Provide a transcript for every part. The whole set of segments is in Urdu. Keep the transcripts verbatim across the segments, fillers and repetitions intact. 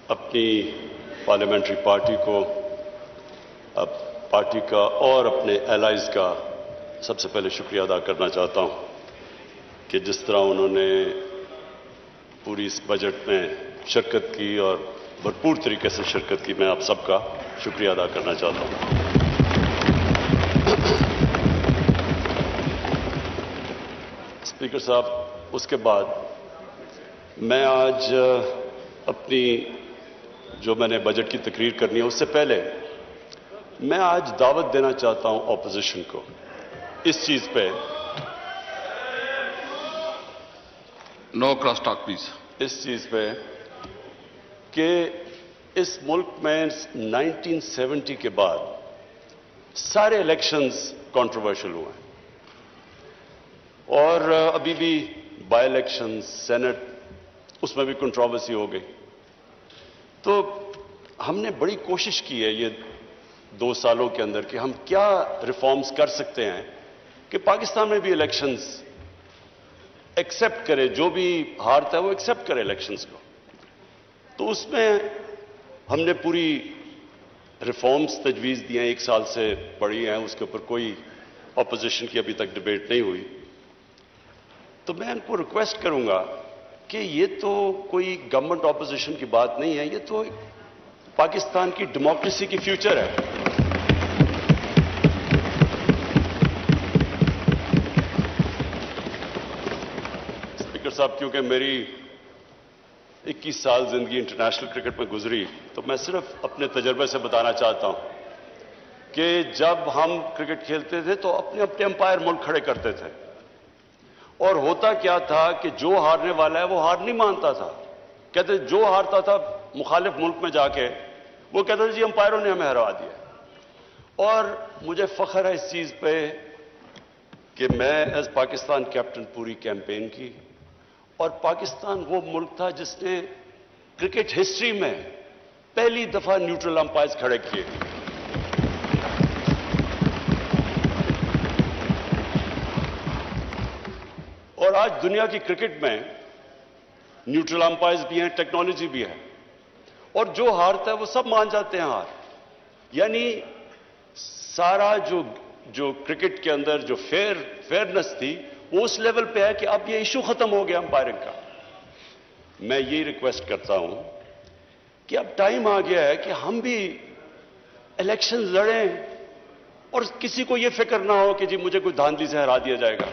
اپنی پارلیمنٹری پارٹی کو، اب پارٹی کا اور اپنے ایلائز کا سب سے پہلے شکریہ ادا کرنا چاہتا ہوں کہ جس طرح انہوں نے پوری اس بجٹ میں شرکت کی اور بھرپور طریقے سے شرکت کی، میں آپ سب کا شکریہ ادا کرنا چاہتا ہوں۔ اسپیکر صاحب، اس کے بعد میں آج اپنی جو میں نے بجٹ کی تقریر کرنی ہے اس سے پہلے میں آج دعوت دینا چاہتا ہوں اپوزیشن کو اس چیز پہ، نو کراس ٹاک پلیز، اس چیز پہ کہ اس ملک میں نائنٹین سیونٹی کے بعد سارے الیکشنز کنٹروورشل ہوئے ہیں اور ابھی بھی بائی الیکشن سینٹ اس میں بھی کنٹروورسی ہو گئی۔ تو ہم نے بڑی کوشش کی ہے یہ دو سالوں کے اندر کہ ہم کیا ریفارمز کر سکتے ہیں کہ پاکستان میں بھی الیکشنز ایکسپٹ کرے، جو بھی ہارتا ہے وہ ایکسپٹ کرے الیکشنز کو۔ تو اس میں ہم نے پوری ریفارمز تجویز دی ہیں، ایک سال سے پڑھی ہیں، اس کے اوپر کوئی اپوزیشن کی ابھی تک ڈیبیٹ نہیں ہوئی۔ تو میں ان کو ریکویسٹ کروں گا کہ یہ تو کوئی گورنمنٹ اپوزیشن کی بات نہیں ہے، یہ تو پاکستان کی ڈیموکریسی کی فیوچر ہے۔ اسپیکر صاحب، کیونکہ میری اکیس سال زندگی انٹرنیشنل کرکٹ میں گزری، تو میں صرف اپنے تجربے سے بتانا چاہتا ہوں کہ جب ہم کرکٹ کھیلتے تھے تو اپنے اپنے امپائر ملک کھڑے کرتے تھے، اور ہوتا کیا تھا کہ جو ہارنے والا ہے وہ ہار نہیں مانتا تھا، کہتے جو ہارتا تھا مخالف ملک میں جا کے وہ کہتا تھا جی امپائروں نے ہمیں ہرا دیا۔ اور مجھے فخر ہے اس چیز پہ کہ میں ایز پاکستان کیپٹن پوری کیمپین کی، اور پاکستان وہ ملک تھا جس نے کرکٹ ہسٹری میں پہلی دفعہ نیوٹرل امپائرز کھڑے کیے۔ اور آج دنیا کی کرکٹ میں نیوٹرل امپائرز بھی ہیں، ٹیکنالوجی بھی ہے، اور جو ہارتا ہے وہ سب مان جاتے ہیں ہار۔ یعنی سارا جو جو کرکٹ کے اندر جو فیئر فیئرنس تھی وہ اس لیول پہ ہے کہ اب یہ ایشو ختم ہو گیا امپائرنگ کا۔ میں یہ ریکویسٹ کرتا ہوں کہ اب ٹائم آ گیا ہے کہ ہم بھی الیکشن لڑیں اور کسی کو یہ فکر نہ ہو کہ جی مجھے کوئی دھاندلی سے ہرا دیا جائے گا۔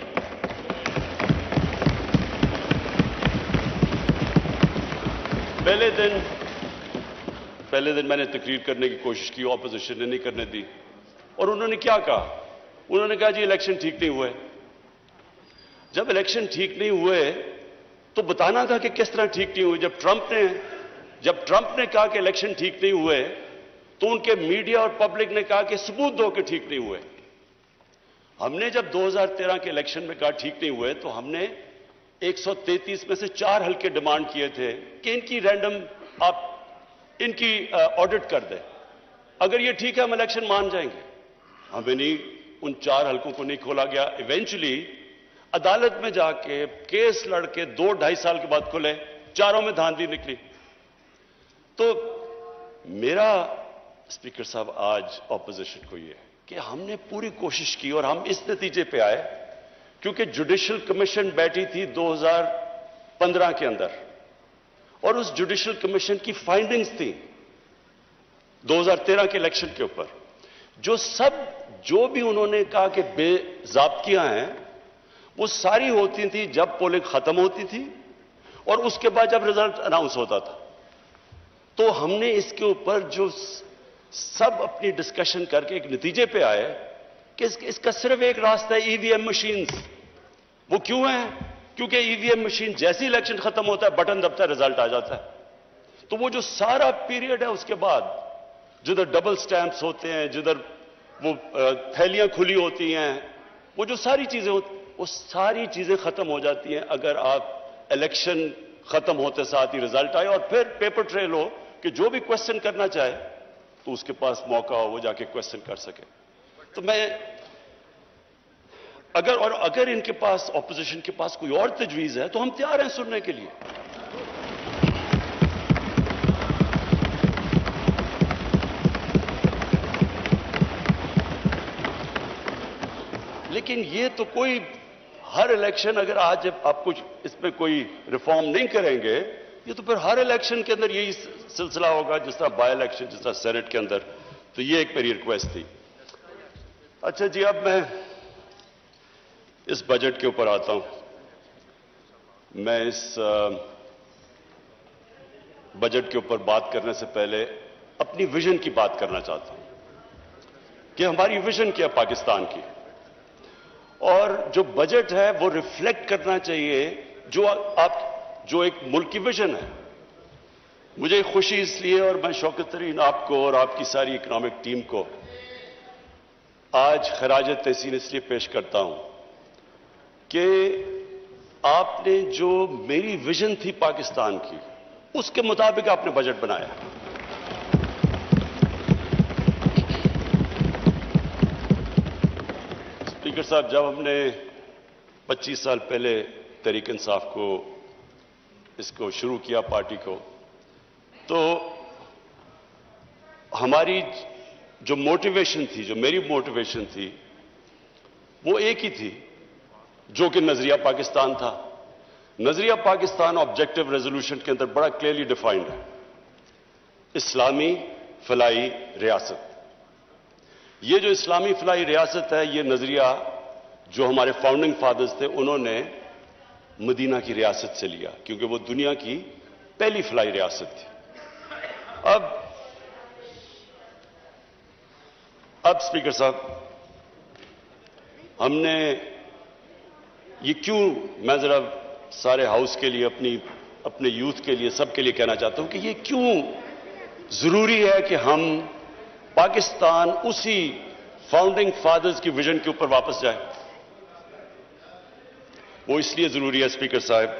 پہلے دن پہلے دن میں نے تقریر کرنے کی کوشش کی، اپوزیشن نے نہیں کرنے دی، اور انہوں نے کیا کہا؟ انہوں نے کہا جی الیکشن ٹھیک نہیں ہوئے۔ جب الیکشن ٹھیک نہیں ہوئے تو بتانا تھا کہ کس طرح ٹھیک نہیں ہوئے۔ جب ٹرمپ نے جب ٹرمپ نے کہا کہ الیکشن ٹھیک نہیں ہوئے تو ان کے میڈیا اور پبلک نے کہا کہ ثبوت دو کہ ٹھیک نہیں ہوئے۔ ہم نے جب دو ہزار تیرہ کے الیکشن میں کہا ٹھیک نہیں ہوئے تو ہم نے ایک سو تینتیس میں سے چار حلقے ڈیمانڈ کیے تھے کہ ان کی رینڈم آپ ان کی آڈٹ کر دیں، اگر یہ ٹھیک ہے ہم الیکشن مان جائیں گے۔ ہمیں نہیں، ان چار حلقوں کو نہیں کھولا گیا۔ ایونچولی عدالت میں جا کے کیس لڑ کے دو ڈھائی سال کے بعد کھلے، چاروں میں دھاندلی نکلی۔ تو میرا اسپیکر صاحب آج اپوزیشن کو یہ ہے کہ ہم نے پوری کوشش کی اور ہم اس نتیجے پہ آئے کیونکہ جوڈیشل کمیشن بیٹھی تھی دو ہزار پندرہ کے اندر، اور اس جوڈیشل کمیشن کی فائنڈنگز تھیں دو ہزار تیرہ کے الیکشن کے اوپر، جو سب جو بھی انہوں نے کہا کہ بے ضابطیاں ہیں وہ ساری ہوتی تھیں جب پولنگ ختم ہوتی تھی اور اس کے بعد جب رزلٹ اناؤنس ہوتا تھا۔ تو ہم نے اس کے اوپر جو سب اپنی ڈسکشن کر کے ایک نتیجے پہ آئے کہ اس کا صرف ایک راستہ ہے، ای وی ایم مشینز۔ وہ کیوں ہیں؟ کیونکہ ای وی ایم مشین جیسی الیکشن ختم ہوتا ہے بٹن دبتا ہے رزلٹ آ جاتا ہے۔ تو وہ جو سارا پیریڈ ہے اس کے بعد جدھر ڈبل سٹیمپس ہوتے ہیں، جدھر وہ تھیلیاں کھلی ہوتی ہیں، وہ جو ساری چیزیں ہوتی وہ ساری چیزیں ختم ہو جاتی ہیں اگر آپ الیکشن ختم ہوتے ساتھ ہی رزلٹ آئے، اور پھر پیپر ٹریل ہو کہ جو بھی کوشچن کرنا چاہے تو اس کے پاس موقع ہو وہ جا کے کوشچن کر سکے۔ تو میں اگر اور اگر ان کے پاس اپوزیشن کے پاس کوئی اور تجویز ہے تو ہم تیار ہیں سننے کے لیے۔ لیکن یہ تو کوئی ہر الیکشن اگر آج آپ کچھ اس پہ کوئی ریفارم نہیں کریں گے یہ تو پھر ہر الیکشن کے اندر یہی سلسلہ ہوگا، جس طرح بائی الیکشن، جس طرح سینٹ کے اندر. تو یہ ایک میری ریکویسٹ تھی. اچھا جی، اب میں اس بجٹ کے اوپر آتا ہوں. میں اس بجٹ کے اوپر بات کرنے سے پہلے اپنی ویژن کی بات کرنا چاہتا ہوں کہ ہماری ویژن کیا پاکستان کی، اور جو بجٹ ہے وہ ریفلیکٹ کرنا چاہیے جو آپ جو ایک ملک کی ویژن ہے. مجھے خوشی اس لیے، اور میں شوکت ترین آپ کو اور آپ کی ساری اکنامک ٹیم کو آج خراج تحسین اس لیے پیش کرتا ہوں کہ آپ نے جو میری ویژن تھی پاکستان کی اس کے مطابق آپ نے بجٹ بنایا. اسپیکر صاحب، جب ہم نے پچیس سال پہلے تحریک انصاف کو اس کو شروع کیا پارٹی کو، تو ہماری جو موٹیویشن تھی، جو میری موٹیویشن تھی، وہ ایک ہی تھی جو کہ نظریہ پاکستان تھا. نظریہ پاکستان آبجیکٹو ریزولوشن کے اندر بڑا کلیئرلی ڈیفائنڈ ہے: اسلامی فلاحی ریاست. یہ جو اسلامی فلاحی ریاست ہے، یہ نظریہ جو ہمارے فاؤنڈنگ فادرز تھے انہوں نے مدینہ کی ریاست سے لیا، کیونکہ وہ دنیا کی پہلی فلاحی ریاست تھی. اب اب اسپیکر صاحب، ہم نے یہ کیوں، میں ذرا سارے ہاؤس کے لیے، اپنی اپنے یوتھ کے لیے، سب کے لیے کہنا چاہتا ہوں کہ یہ کیوں ضروری ہے کہ ہم پاکستان اسی فاؤنڈنگ فادرز کی ویژن کے اوپر واپس جائے. وہ اس لیے ضروری ہے اسپیکر صاحب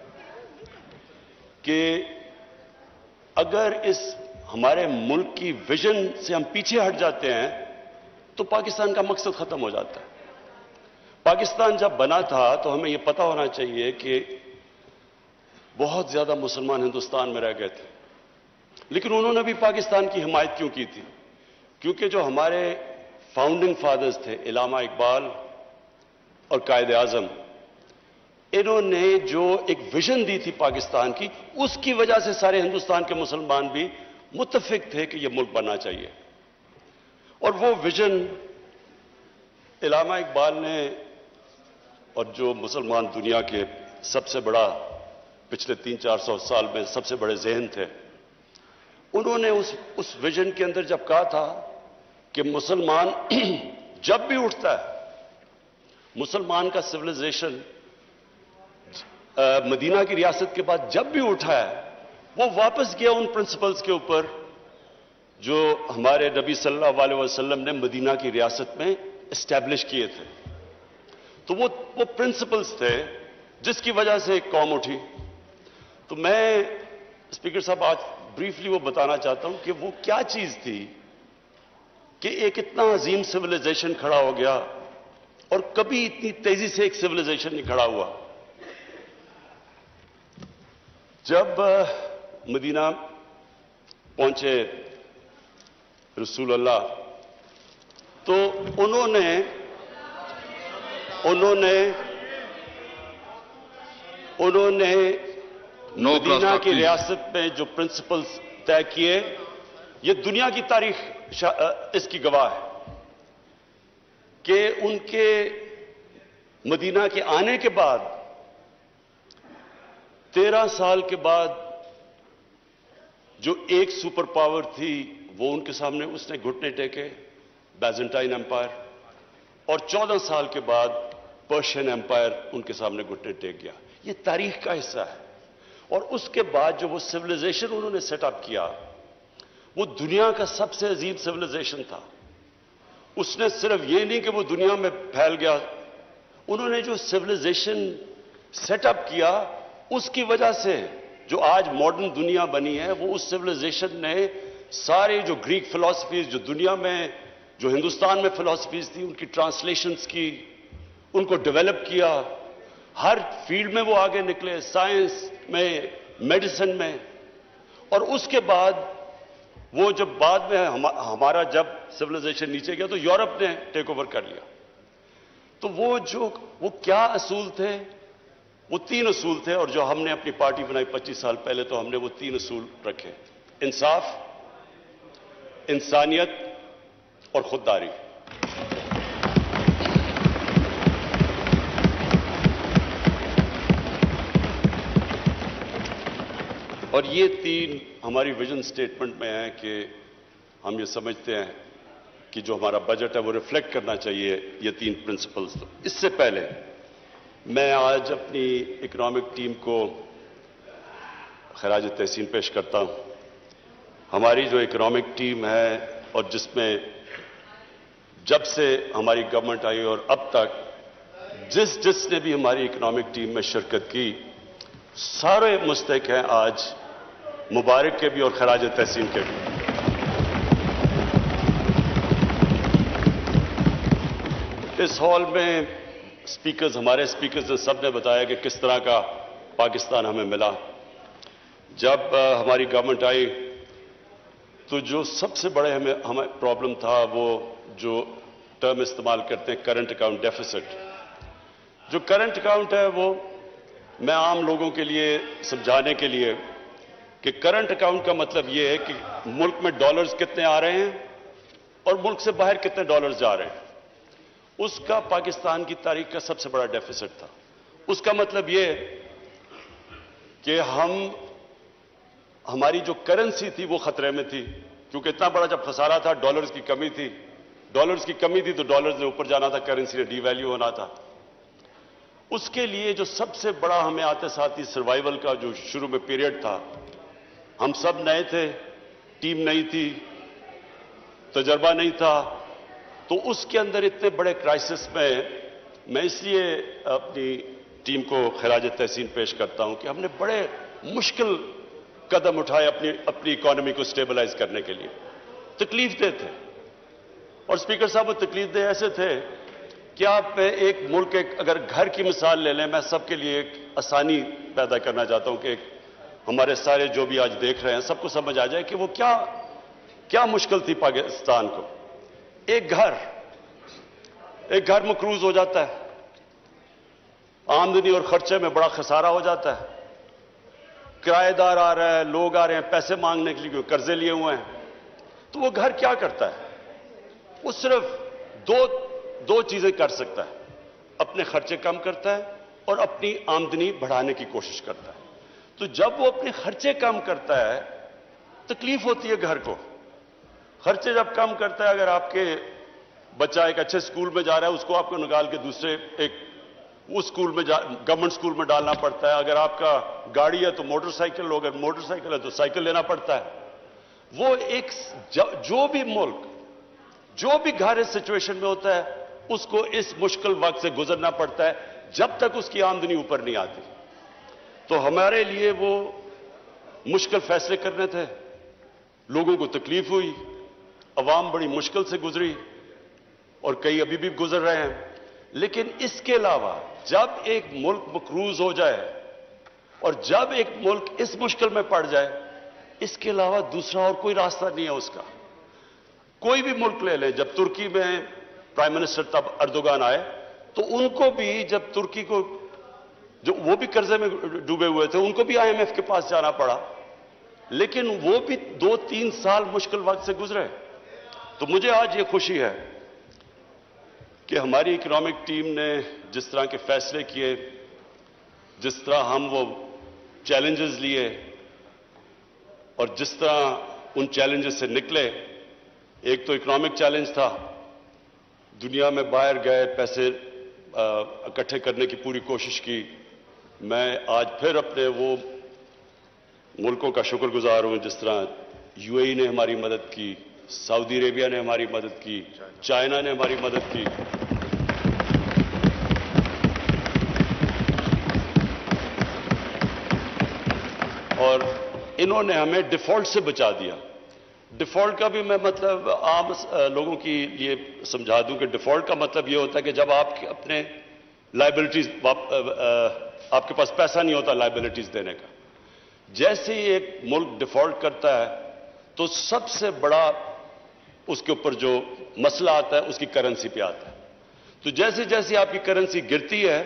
کہ اگر اس ہمارے ملک کی ویژن سے ہم پیچھے ہٹ جاتے ہیں تو پاکستان کا مقصد ختم ہو جاتا ہے. پاکستان جب بنا تھا تو ہمیں یہ پتا ہونا چاہیے کہ بہت زیادہ مسلمان ہندوستان میں رہ گئے تھے، لیکن انہوں نے بھی پاکستان کی حمایت کیوں کی تھی؟ کیونکہ جو ہمارے فاؤنڈنگ فادرز تھے، علامہ اقبال اور قائد اعظم، انہوں نے جو ایک ویژن دی تھی پاکستان کی، اس کی وجہ سے سارے ہندوستان کے مسلمان بھی متفق تھے کہ یہ ملک بننا چاہیے. اور وہ ویژن علامہ اقبال نے، اور جو مسلمان دنیا کے سب سے بڑا پچھلے تین چار سو سال میں سب سے بڑے ذہن تھے، انہوں نے اس اس ویژن کے اندر جب کہا تھا کہ مسلمان جب بھی اٹھتا ہے، مسلمان کا سویلائزیشن مدینہ کی ریاست کے بعد جب بھی اٹھا ہے، وہ واپس گیا ان پرنسپلز کے اوپر جو ہمارے نبی صلی اللہ علیہ وسلم نے مدینہ کی ریاست میں اسٹیبلش کیے تھے. تو وہ وہ پرنسپلز تھے جس کی وجہ سے ایک قوم اٹھی. تو میں اسپیکر صاحب آج بریفلی وہ بتانا چاہتا ہوں کہ وہ کیا چیز تھی کہ ایک اتنا عظیم سویلائزیشن کھڑا ہو گیا، اور کبھی اتنی تیزی سے ایک سویلائزیشن نہیں کھڑا ہوا. جب مدینہ پہنچے رسول اللہ تو انہوں نے انہوں نے انہوں نے مدینہ کی ریاست میں جو پرنسپلز طے کیے، یہ دنیا کی تاریخ اس کی گواہ ہے کہ ان کے مدینہ کے آنے کے بعد تیرہ سال کے بعد جو ایک سپر پاور تھی وہ ان کے سامنے اس نے گھٹنے ٹیکے، بیزنٹائن امپائر، اور چودہ سال کے بعد پرشین امپائر ان کے سامنے گھٹنے ٹیک گیا. یہ تاریخ کا حصہ ہے. اور اس کے بعد جو وہ سویلائزیشن انہوں نے سیٹ اپ کیا، وہ دنیا کا سب سے عظیم سویلائزیشن تھا. اس نے صرف یہ نہیں کہ وہ دنیا میں پھیل گیا، انہوں نے جو سویلائزیشن سیٹ اپ کیا اس کی وجہ سے جو آج ماڈرن دنیا بنی ہے، وہ اس سویلائزیشن نے سارے جو گریک فلسفیز جو دنیا میں، جو ہندوستان میں فلسفیز تھی، ان کی ٹرانسلیشنز کی، ان کو ڈیولپ کیا. ہر فیلڈ میں وہ آگے نکلے، سائنس میں، میڈیسن میں. اور اس کے بعد وہ جب بعد میں ہمارا جب سویلائزیشن نیچے گیا تو یورپ نے ٹیک اوور کر لیا. تو وہ جو وہ کیا اصول تھے؟ وہ تین اصول تھے، اور جو ہم نے اپنی پارٹی بنائی پچیس سال پہلے تو ہم نے وہ تین اصول رکھے: انصاف، انسانیت اور خودداری۔ اور یہ تین ہماری ویژن سٹیٹمنٹ میں ہیں کہ ہم یہ سمجھتے ہیں کہ جو ہمارا بجٹ ہے وہ ریفلیکٹ کرنا چاہیے یہ تین پرنسپلز۔ اس سے پہلے میں آج اپنی اکنامک ٹیم کو خراج تحسین پیش کرتا ہوں۔ ہماری جو اکنامک ٹیم ہے اور جس میں جب سے ہماری گورنمنٹ آئی اور اب تک جس جس نے بھی ہماری اکنامک ٹیم میں شرکت کی، سارے مستحق ہیں آج مبارک کے بھی اور خراج تحسین کے بھی۔ اس ہال میں سپیکرز ہمارے سپیکرز نے سب نے بتایا کہ کس طرح کا پاکستان ہمیں ملا۔ جب ہماری گورنمنٹ آئی تو جو سب سے بڑے ہمیں ہمیں پرابلم تھا وہ جو ٹرم استعمال کرتے ہیں کرنٹ اکاؤنٹ ڈیفیسٹ۔ جو کرنٹ اکاؤنٹ ہے وہ میں عام لوگوں کے لیے سمجھانے کے لیے کہ کرنٹ اکاؤنٹ کا مطلب یہ ہے کہ ملک میں ڈالرز کتنے آ رہے ہیں اور ملک سے باہر کتنے ڈالرز جا رہے ہیں۔ اس کا پاکستان کی تاریخ کا سب سے بڑا ڈیفیسٹ تھا۔ اس کا مطلب یہ کہ ہم ہماری جو کرنسی تھی وہ خطرے میں تھی، کیونکہ اتنا بڑا جب خسارہ تھا، ڈالرز کی کمی تھی ڈالرز کی کمی تھی تو ڈالرز نے اوپر جانا تھا، کرنسی نے ڈی ویلیو ہونا تھا۔ اس کے لیے جو سب سے بڑا ہمیں آتے ساتھ ہی سروائیول کا جو شروع میں پیریڈ تھا، ہم سب نئے تھے، ٹیم نہیں تھی، تجربہ نہیں تھا، تو اس کے اندر اتنے بڑے کرائسس میں میں اس لیے اپنی ٹیم کو خراج تحسین پیش کرتا ہوں کہ ہم نے بڑے مشکل قدم اٹھائے اپنی اپنی اکانومی کو سٹیبلائز کرنے کے لیے۔ تکلیف دہ تھے، اور سپیکر صاحب وہ تکلیف دہ ایسے تھے کہ آپ ایک ملک ایک اگر گھر کی مثال لے لیں، میں سب کے لیے ایک آسانی پیدا کرنا چاہتا ہوں کہ ایک ہمارے سارے جو بھی آج دیکھ رہے ہیں سب کو سمجھ آ جائے کہ وہ کیا کیا مشکل تھی پاکستان کو۔ ایک گھر ایک گھر مقروض ہو جاتا ہے، آمدنی اور خرچے میں بڑا خسارہ ہو جاتا ہے، کرایہ دار آ رہا ہے، لوگ آ رہے ہیں پیسے مانگنے کے لیے، قرضے لیے ہوئے ہیں، تو وہ گھر کیا کرتا ہے؟ وہ صرف دو دو چیزیں کر سکتا ہے: اپنے خرچے کم کرتا ہے اور اپنی آمدنی بڑھانے کی کوشش کرتا ہے۔ تو جب وہ اپنے خرچے کم کرتا ہے تکلیف ہوتی ہے گھر کو۔ خرچے جب کم کرتا ہے، اگر آپ کے بچہ ایک اچھے سکول میں جا رہا ہے اس کو آپ کو نکال کے دوسرے ایک اس سکول میں گورنمنٹ سکول میں ڈالنا پڑتا ہے، اگر آپ کا گاڑی ہے تو موٹر سائیکل ہو، اگر موٹر سائیکل ہے تو سائیکل لینا پڑتا ہے۔ وہ ایک جو بھی ملک جو بھی گھر اس سچویشن میں ہوتا ہے اس کو اس مشکل وقت سے گزرنا پڑتا ہے جب تک اس کی آمدنی اوپر نہیں آتی۔ تو ہمارے لیے وہ مشکل فیصلے کرنے تھے، لوگوں کو تکلیف ہوئی، عوام بڑی مشکل سے گزری اور کئی ابھی بھی گزر رہے ہیں۔ لیکن اس کے علاوہ جب ایک ملک مقروض ہو جائے اور جب ایک ملک اس مشکل میں پڑ جائے، اس کے علاوہ دوسرا اور کوئی راستہ نہیں ہے اس کا۔ کوئی بھی ملک لے لیں، جب ترکی میں پرائم منسٹر تب اردوغان آئے تو ان کو بھی جب ترکی کو جو وہ بھی قرضے میں ڈوبے ہوئے تھے ان کو بھی آئی ایم ایف کے پاس جانا پڑا، لیکن وہ بھی دو تین سال مشکل وقت سے گزرے۔ تو مجھے آج یہ خوشی ہے کہ ہماری اکنامک ٹیم نے جس طرح کے فیصلے کیے، جس طرح ہم وہ چیلنجز لیے اور جس طرح ان چیلنجز سے نکلے۔ ایک تو اکنامک چیلنج تھا، دنیا میں باہر گئے، پیسے اکٹھے کرنے کی پوری کوشش کی۔ میں آج پھر اپنے وہ ملکوں کا شکر گزار ہوں جس طرح یو اے ای نے ہماری مدد کی، سعودی عربیہ نے ہماری مدد کی، چائنا نے ہماری مدد کی۔ اور انہوں نے ہمیں ڈیفالٹ سے بچا دیا۔ ڈیفالٹ کا بھی میں مطلب عام لوگوں کی یہ سمجھا دوں کہ ڈیفالٹ کا مطلب یہ ہوتا ہے کہ جب آپ اپنے لائبلٹیز آپ کے پاس پیسہ نہیں ہوتا لائبلٹیز دینے کا۔ جیسے ہی ایک ملک ڈیفالٹ کرتا ہے تو سب سے بڑا اس کے اوپر جو مسئلہ آتا ہے اس کی کرنسی پہ آتا ہے۔ تو جیسے جیسے آپ کی کرنسی گرتی ہے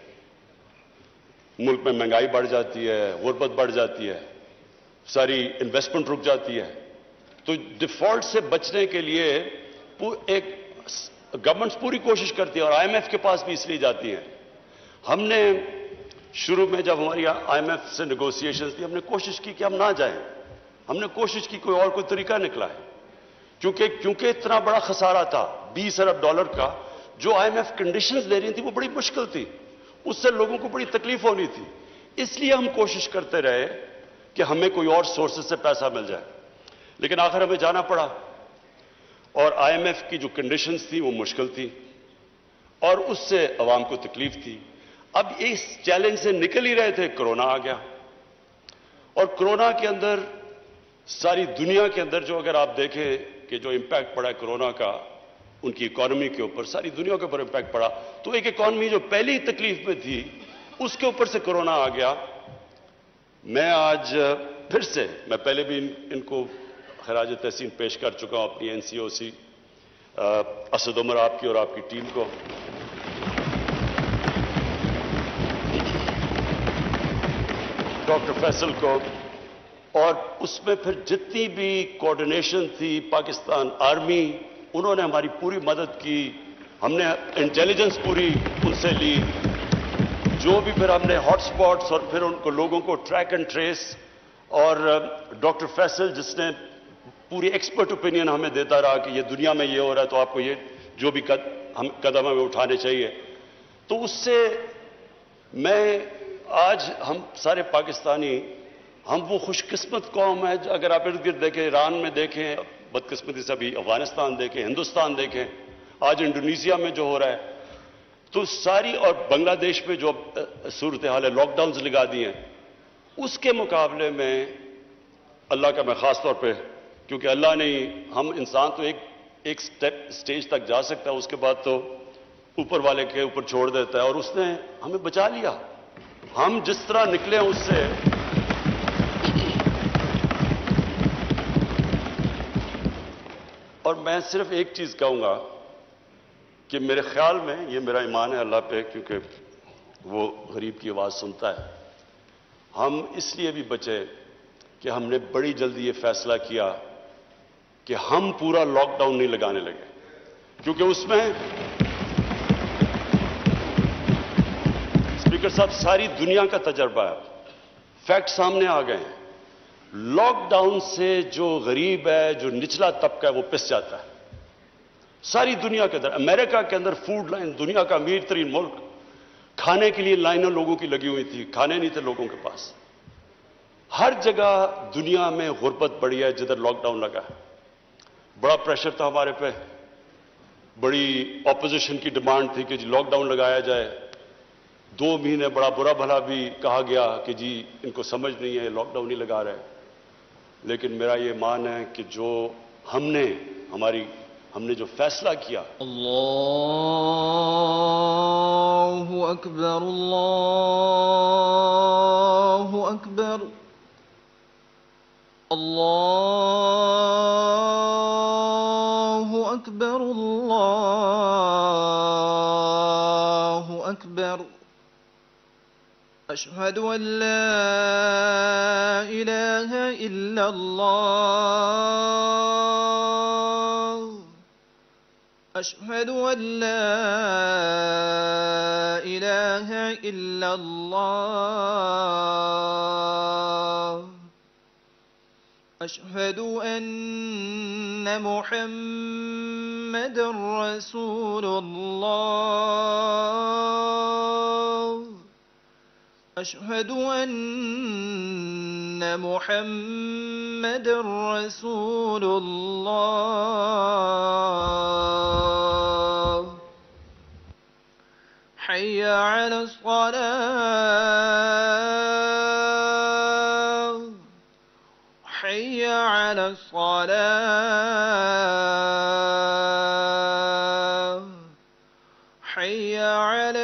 ملک میں مہنگائی بڑھ جاتی ہے، غربت بڑھ جاتی ہے، ساری انویسٹمنٹ رک جاتی ہے. تو ڈیفالٹ سے بچنے کے لیے ایک گورنمنٹس پوری کوشش کرتی ہے اور آئی ایم ایف کے پاس بھی اس لیے جاتی ہیں. ہم نے شروع میں جب ہماری آئی ایم ایف سے نیگوسیشنز تھی ہم نے کوشش کی کہ ہم نہ جائیں. ہم نے کوشش کی کوئی اور کوئی طریقہ نکلا ہے کیونکہ کیونکہ اتنا بڑا خسارہ تھا بیس ارب ڈالر کا. جو آئی ایم ایف کنڈیشنز لے رہی تھی وہ بڑی مشکل تھی، اس سے لوگوں کو بڑی تکلیف ہونی تھی. اس لیے ہم کوشش کرتے رہے کہ ہمیں کوئی اور سورسز سے پیسہ مل جائے، لیکن آخر ہمیں جانا پڑا. اور آئی ایم ایف کی جو کنڈیشنز تھی وہ مشکل تھی اور اس سے عوام کو تکلیف تھی. اب اس چیلنج سے نکل ہی رہے تھے، کرونا آ گیا. اور کرونا کے اندر ساری دنیا کے اندر جو اگر آپ دیکھیں کہ جو امپیکٹ پڑا ہے کرونا کا ان کی اکانومی کے اوپر، ساری دنیا کے اوپر امپیکٹ پڑا. تو ایک اکانومی جو پہلی تکلیف میں تھی اس کے اوپر سے کرونا آ گیا. میں آج پھر سے میں پہلے بھی ان, ان کو خراج تحسین پیش کر چکا ہوں اپنی این سی او سی اسد عمر آپ کی اور آپ کی ٹیم کو. ڈاکٹر فیصل کو، اور اس میں پھر جتنی بھی کوآرڈینیشن تھی پاکستان آرمی، انہوں نے ہماری پوری مدد کی. ہم نے انٹیلیجنس پوری ان سے لی. جو بھی پھر ہم نے ہاٹ سپاٹس اور پھر ان کو لوگوں کو ٹریک اینڈ ٹریس، اور ڈاکٹر فیصل جس نے پوری ایکسپرٹ اوپینین ہمیں دیتا رہا کہ یہ دنیا میں یہ ہو رہا ہے تو آپ کو یہ جو بھی قدم ہمیں اٹھانے چاہیے. تو اس سے میں آج ہم سارے پاکستانی ہم وہ خوش قسمت قوم ہے. اگر آپ ارد گرد دیکھیں، ایران میں دیکھیں، بدقسمتی سے ابھی افغانستان دیکھیں، ہندوستان دیکھیں، آج انڈونیشیا میں جو ہو رہا ہے، تو ساری، اور بنگلہ دیش میں جو صورتحال ہے، لاک ڈاؤنز لگا دی ہیں، اس کے مقابلے میں اللہ کا میں خاص طور پہ، کیونکہ اللہ نے، ہم انسان تو ایک ایک سٹیج تک جا سکتا ہے، اس کے بعد تو اوپر والے کے اوپر چھوڑ دیتا ہے، اور اس نے ہمیں بچا لیا. ہم جس طرح نکلے اس سے، اور میں صرف ایک چیز کہوں گا کہ میرے خیال میں، یہ میرا ایمان ہے اللہ پہ کیونکہ وہ غریب کی آواز سنتا ہے، ہم اس لیے بھی بچے کہ ہم نے بڑی جلدی یہ فیصلہ کیا کہ ہم پورا لاک ڈاؤن نہیں لگانے لگے. کیونکہ اس میں اسپیکر صاحب ساری دنیا کا تجربہ ہے، فیکٹ سامنے آ گئے ہیں. لاک ڈاؤن سے جو غریب ہے، جو نچلا طبقہ ہے، وہ پس جاتا ہے. ساری دنیا کے اندر، امریکہ کے اندر فوڈ لائن، دنیا کا امیر ترین ملک، کھانے کے لیے لائنیں لوگوں کی لگی ہوئی تھی، کھانے نہیں تھے لوگوں کے پاس. ہر جگہ دنیا میں غربت بڑھی ہے جدھر لاک ڈاؤن لگا ہے. بڑا پریشر تھا ہمارے پہ، بڑی اپوزیشن کی ڈیمانڈ تھی کہ جی لاک ڈاؤن لگایا جائے. دو مہینے بڑا برا بھلا بھی کہا گیا کہ جی ان کو سمجھ نہیں ہے، لاک ڈاؤن نہیں لگا رہے. لیکن میرا یہ مان ہے کہ جو ہم نے ہماری ہم نے جو فیصلہ کیا، اللہ اکبر، اللہ اکبر، اللہ اکبر، اللہ اکبر. اشہد ان لا الہ الا اللہ، اشہد ان لا الہ الا اللہ، اشہد ان محمد رسول اللہ، اشہد ان محمد رسول اللہ. حی علی الصلاة، حی علی الصلاة، حی علی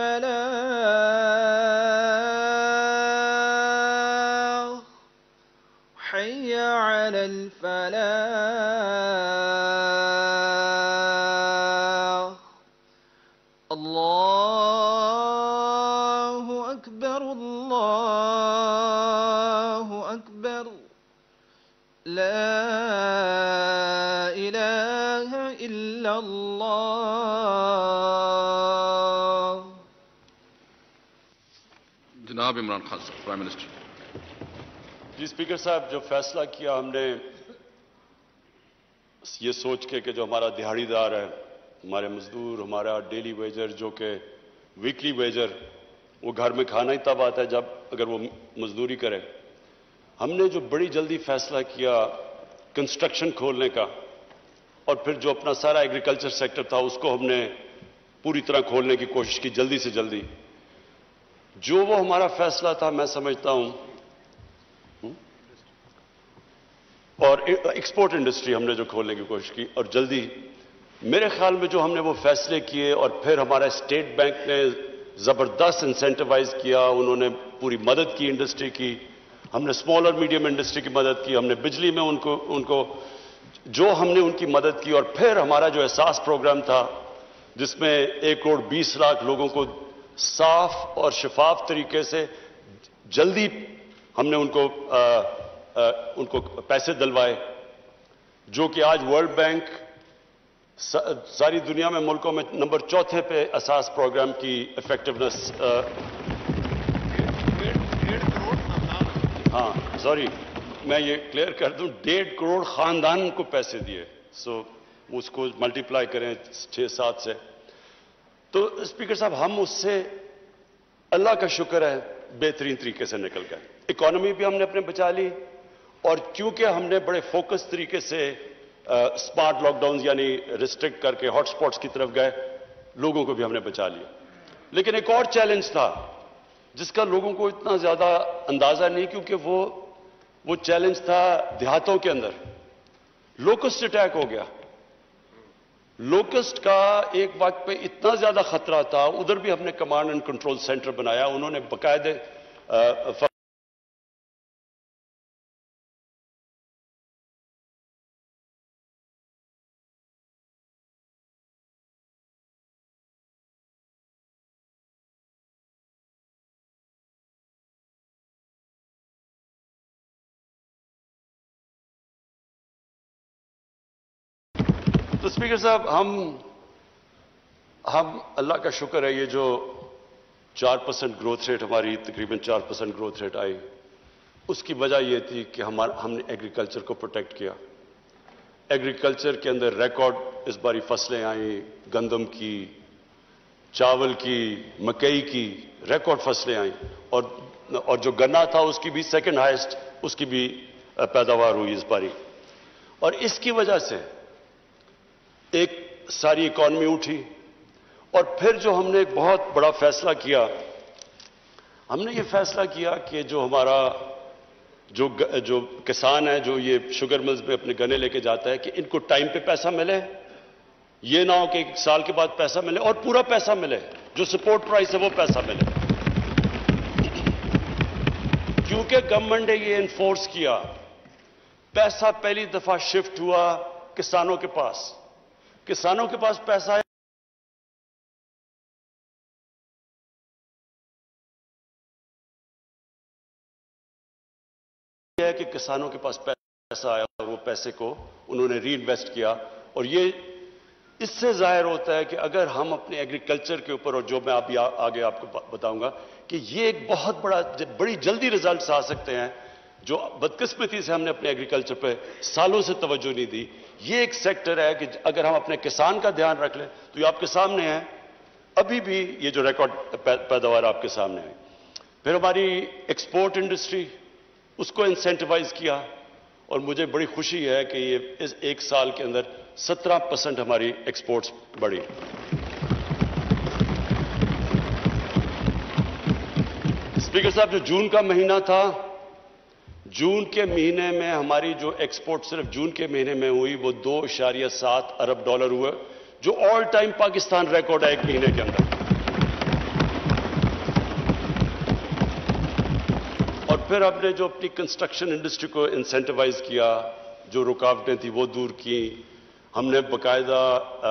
الفلاح، حی علی الفلاح. لا إله إلا الله. جناب عمران خان صاحب پرائم منسٹر. جی اسپیکر صاحب، جو فیصلہ کیا ہم نے یہ سوچ کے کہ جو ہمارا دہاڑی دار ہے، ہمارے مزدور، ہمارا ڈیلی ویجر جو کہ ویکلی ویجر، وہ گھر میں کھانا ہی تب آتا ہے جب اگر وہ مزدوری کرے. ہم نے جو بڑی جلدی فیصلہ کیا کنسٹرکشن کھولنے کا، اور پھر جو اپنا سارا ایگریکلچر سیکٹر تھا اس کو ہم نے پوری طرح کھولنے کی کوشش کی جلدی سے جلدی. جو وہ ہمارا فیصلہ تھا میں سمجھتا ہوں، اور ایکسپورٹ انڈسٹری ہم نے جو کھولنے کی کوشش کی اور جلدی، میرے خیال میں جو ہم نے وہ فیصلے کیے، اور پھر ہمارا اسٹیٹ بینک نے زبردست انسینٹیوائز کیا، انہوں نے پوری مدد کی انڈسٹری کی. ہم نے اسمال اور میڈیم انڈسٹری کی مدد کی، ہم نے بجلی میں ان کو ان کو جو ہم نے ان کی مدد کی. اور پھر ہمارا جو احساس پروگرام تھا جس میں ایک کروڑ بیس لاکھ لوگوں کو صاف اور شفاف طریقے سے جلدی ہم نے ان کو آ, آ, ان کو پیسے دلوائے، جو کہ آج ورلڈ بینک ساری دنیا میں ملکوں میں نمبر چوتھے پہ اساس پروگرام کی افیکٹونیس. ہاں سوری میں یہ کلیئر کر دوں، ڈیڑھ کروڑ خاندان کو پیسے دیے. سو اس کو ملٹی پلائی کریں چھ سات سے. تو اسپیکر صاحب ہم اس سے اللہ کا شکر ہے بہترین طریقے سے نکل گئے. اکانومی بھی ہم نے اپنے بچا لی، اور کیونکہ ہم نے بڑے فوکس طریقے سے اسمارٹ لاک ڈاؤن یعنی ریسٹرکٹ کر کے ہاٹ سپاٹس کی طرف گئے، لوگوں کو بھی ہم نے بچا لیا. لیکن ایک اور چیلنج تھا جس کا لوگوں کو اتنا زیادہ اندازہ نہیں، کیونکہ وہ وہ چیلنج تھا دیہاتوں کے اندر. لوکسٹ اٹیک ہو گیا. لوکسٹ کا ایک وقت پہ اتنا زیادہ خطرہ تھا، ادھر بھی ہم نے کمانڈ اینڈ کنٹرول سینٹر بنایا. انہوں نے باقاعدہ تو اسپیکر صاحب ہم ہم اللہ کا شکر ہے یہ جو چار پرسنٹ گروتھ ریٹ ہماری تقریباً چار پرسنٹ گروتھ ریٹ آئی، اس کی وجہ یہ تھی کہ ہمارا ہم نے ایگریکلچر کو پروٹیکٹ کیا. ایگریکلچر کے اندر ریکارڈ اس باری فصلیں آئیں، گندم کی، چاول کی، مکئی کی ریکارڈ فصلیں آئیں. اور اور جو گنا تھا اس کی بھی سیکنڈ ہائیسٹ اس کی بھی پیداوار ہوئی اس باری. اور اس کی وجہ سے ایک ساری اکانومی اٹھی. اور پھر جو ہم نے ایک بہت بڑا فیصلہ کیا، ہم نے یہ فیصلہ کیا کہ جو ہمارا جو جو کسان ہے جو یہ شوگر ملز میں اپنے گنے لے کے جاتا ہے کہ ان کو ٹائم پہ پیسہ ملے. یہ نہ ہو کہ ایک سال کے بعد پیسہ ملے اور پورا پیسہ ملے، جو سپورٹ پرائس ہے وہ پیسہ ملے. کیونکہ گورنمنٹ نے یہ انفورس کیا، پیسہ پہلی دفعہ شفٹ ہوا کسانوں کے پاس. کسانوں کے پاس پیسہ ہے کہ کسانوں کے پاس پیسہ آیا اور وہ پیسے کو انہوں نے ری انویسٹ کیا. اور یہ اس سے ظاہر ہوتا ہے کہ اگر ہم اپنے ایگریکلچر کے اوپر، اور جو میں آپ آگے آپ کو بتاؤں گا کہ یہ ایک بہت بڑا بڑی جلدی ریزلٹس آ سکتے ہیں، جو بدقسمتی سے ہم نے اپنے ایگریکلچر پہ سالوں سے توجہ نہیں دی. یہ ایک سیکٹر ہے کہ اگر ہم اپنے کسان کا دھیان رکھ لیں تو یہ آپ کے سامنے ہے. ابھی بھی یہ جو ریکارڈ پیداوار آپ کے سامنے ہے. پھر ہماری ایکسپورٹ انڈسٹری، اس کو انسینٹیوائز کیا، اور مجھے بڑی خوشی ہے کہ یہ اس ایک سال کے اندر سترہ پرسنٹ ہماری ایکسپورٹس بڑھی. اسپیکر صاحب جو جون کا مہینہ تھا، جون کے مہینے میں ہماری جو ایکسپورٹ صرف جون کے مہینے میں ہوئی وہ دو اشاریہ سات ارب ڈالر ہوئے، جو آل ٹائم پاکستان ریکارڈ ہے ایک مہینے کے اندر. اور پھر ہم نے جو اپنی کنسٹرکشن انڈسٹری کو انسینٹیوائز کیا، جو رکاوٹیں تھیں وہ دور کی. ہم نے باقاعدہ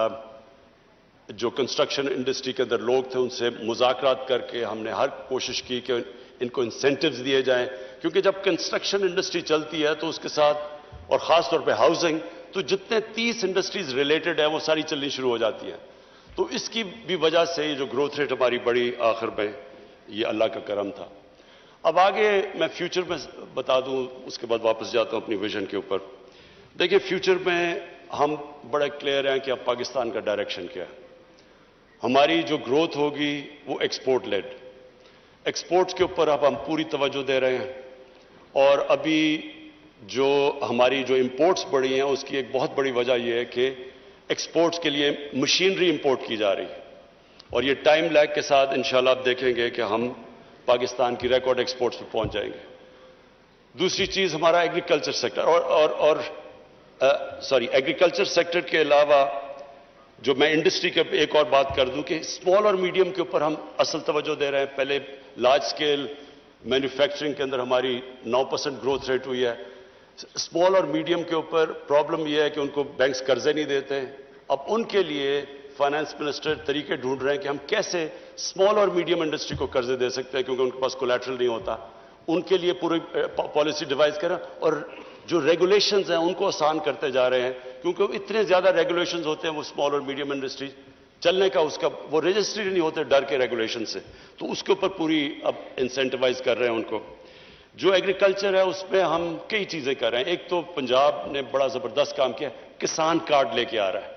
جو کنسٹرکشن انڈسٹری کے اندر لوگ تھے ان سے مذاکرات کر کے ہم نے ہر کوشش کی کہ ان کو انسینٹیوز دیے جائیں، کیونکہ جب کنسٹرکشن انڈسٹری چلتی ہے تو اس کے ساتھ اور خاص طور پہ ہاؤسنگ، تو جتنے تیس انڈسٹریز ریلیٹڈ ہیں وہ ساری چلنی شروع ہو جاتی ہیں. تو اس کی بھی وجہ سے یہ جو گروتھ ریٹ ہماری بڑی آخر میں، یہ اللہ کا کرم تھا. اب آگے میں فیوچر میں بتا دوں، اس کے بعد واپس جاتا ہوں اپنی ویژن کے اوپر. دیکھیں فیوچر میں ہم بڑے کلیئر ہیں کہ اب پاکستان کا ڈائریکشن کیا ہے. ہماری جو گروتھ ہوگی وہ ایکسپورٹ لیڈ، ایکسپورٹس کے اوپر اب ہم پوری توجہ دے رہے ہیں. اور ابھی جو ہماری جو امپورٹس بڑھی ہیں اس کی ایک بہت بڑی وجہ یہ ہے کہ ایکسپورٹس کے لیے مشینری امپورٹ کی جا رہی ہے، اور یہ ٹائم لیگ کے ساتھ انشاءاللہ آپ دیکھیں گے کہ ہم پاکستان کی ریکارڈ ایکسپورٹس پہ پہنچ جائیں گے. دوسری چیز ہمارا ایگریکلچر سیکٹر، اور اور اور سوری ایگریکلچر سیکٹر کے علاوہ جو میں انڈسٹری کے ایک اور بات کر دوں کہ اسمال اور میڈیم کے اوپر ہم اصل توجہ دے رہے ہیں. پہلے لارج اسکیل مینوفیکچرنگ کے اندر ہماری نو پرسنٹ گروتھ ریٹ ہوئی ہے. اسمال اور میڈیم کے اوپر پرابلم یہ ہے کہ ان کو بینکس قرضے نہیں دیتے. اب ان کے لیے فائنانس منسٹر طریقے ڈھونڈ رہے ہیں کہ ہم کیسے اسمال اور میڈیم انڈسٹری کو قرضے دے سکتے ہیں کیونکہ ان کے پاس کولیٹرل نہیں ہوتا. ان کے لیے پوری پالیسی ڈیوائز کریں اور جو ریگولیشنز ہیں ان کو آسان کرتے جا رہے ہیں کیونکہ اتنے زیادہ ریگولیشنز ہوتے ہیں وہ اسمال اور میڈیم انڈسٹری چلنے کا اس کا وہ رجسٹری نہیں ہوتے ڈر کے ریگولیشن سے. تو اس کے اوپر پوری اب انسینٹیوائز کر رہے ہیں ان کو. جو ایگریکلچر ہے اس میں ہم کئی چیزیں کر رہے ہیں. ایک تو پنجاب نے بڑا زبردست کام کیا، کسان کارڈ لے کے آ رہا ہے.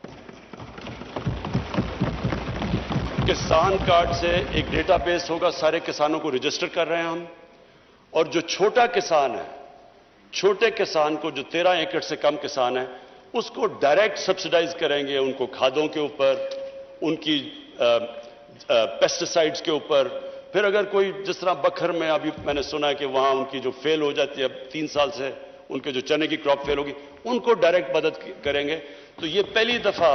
کسان کارڈ سے ایک ڈیٹا بیس ہوگا، سارے کسانوں کو رجسٹر کر رہے ہیں ہم. اور جو چھوٹا کسان ہے، چھوٹے کسان کو جو تیرہ ایکڑ سے کم کسان ہے اس کو ڈائریکٹ سبسیڈائز کریں گے، ان کو کھادوں کے اوپر، ان کی پیسٹیسائڈز کے اوپر. پھر اگر کوئی جس طرح بکھر میں ابھی میں نے سنا ہے کہ وہاں ان کی جو فیل ہو جاتی ہے اب تین سال سے ان کے جو چنے کی کراپ فیل ہوگی ان کو ڈائریکٹ مدد کریں گے. تو یہ پہلی دفعہ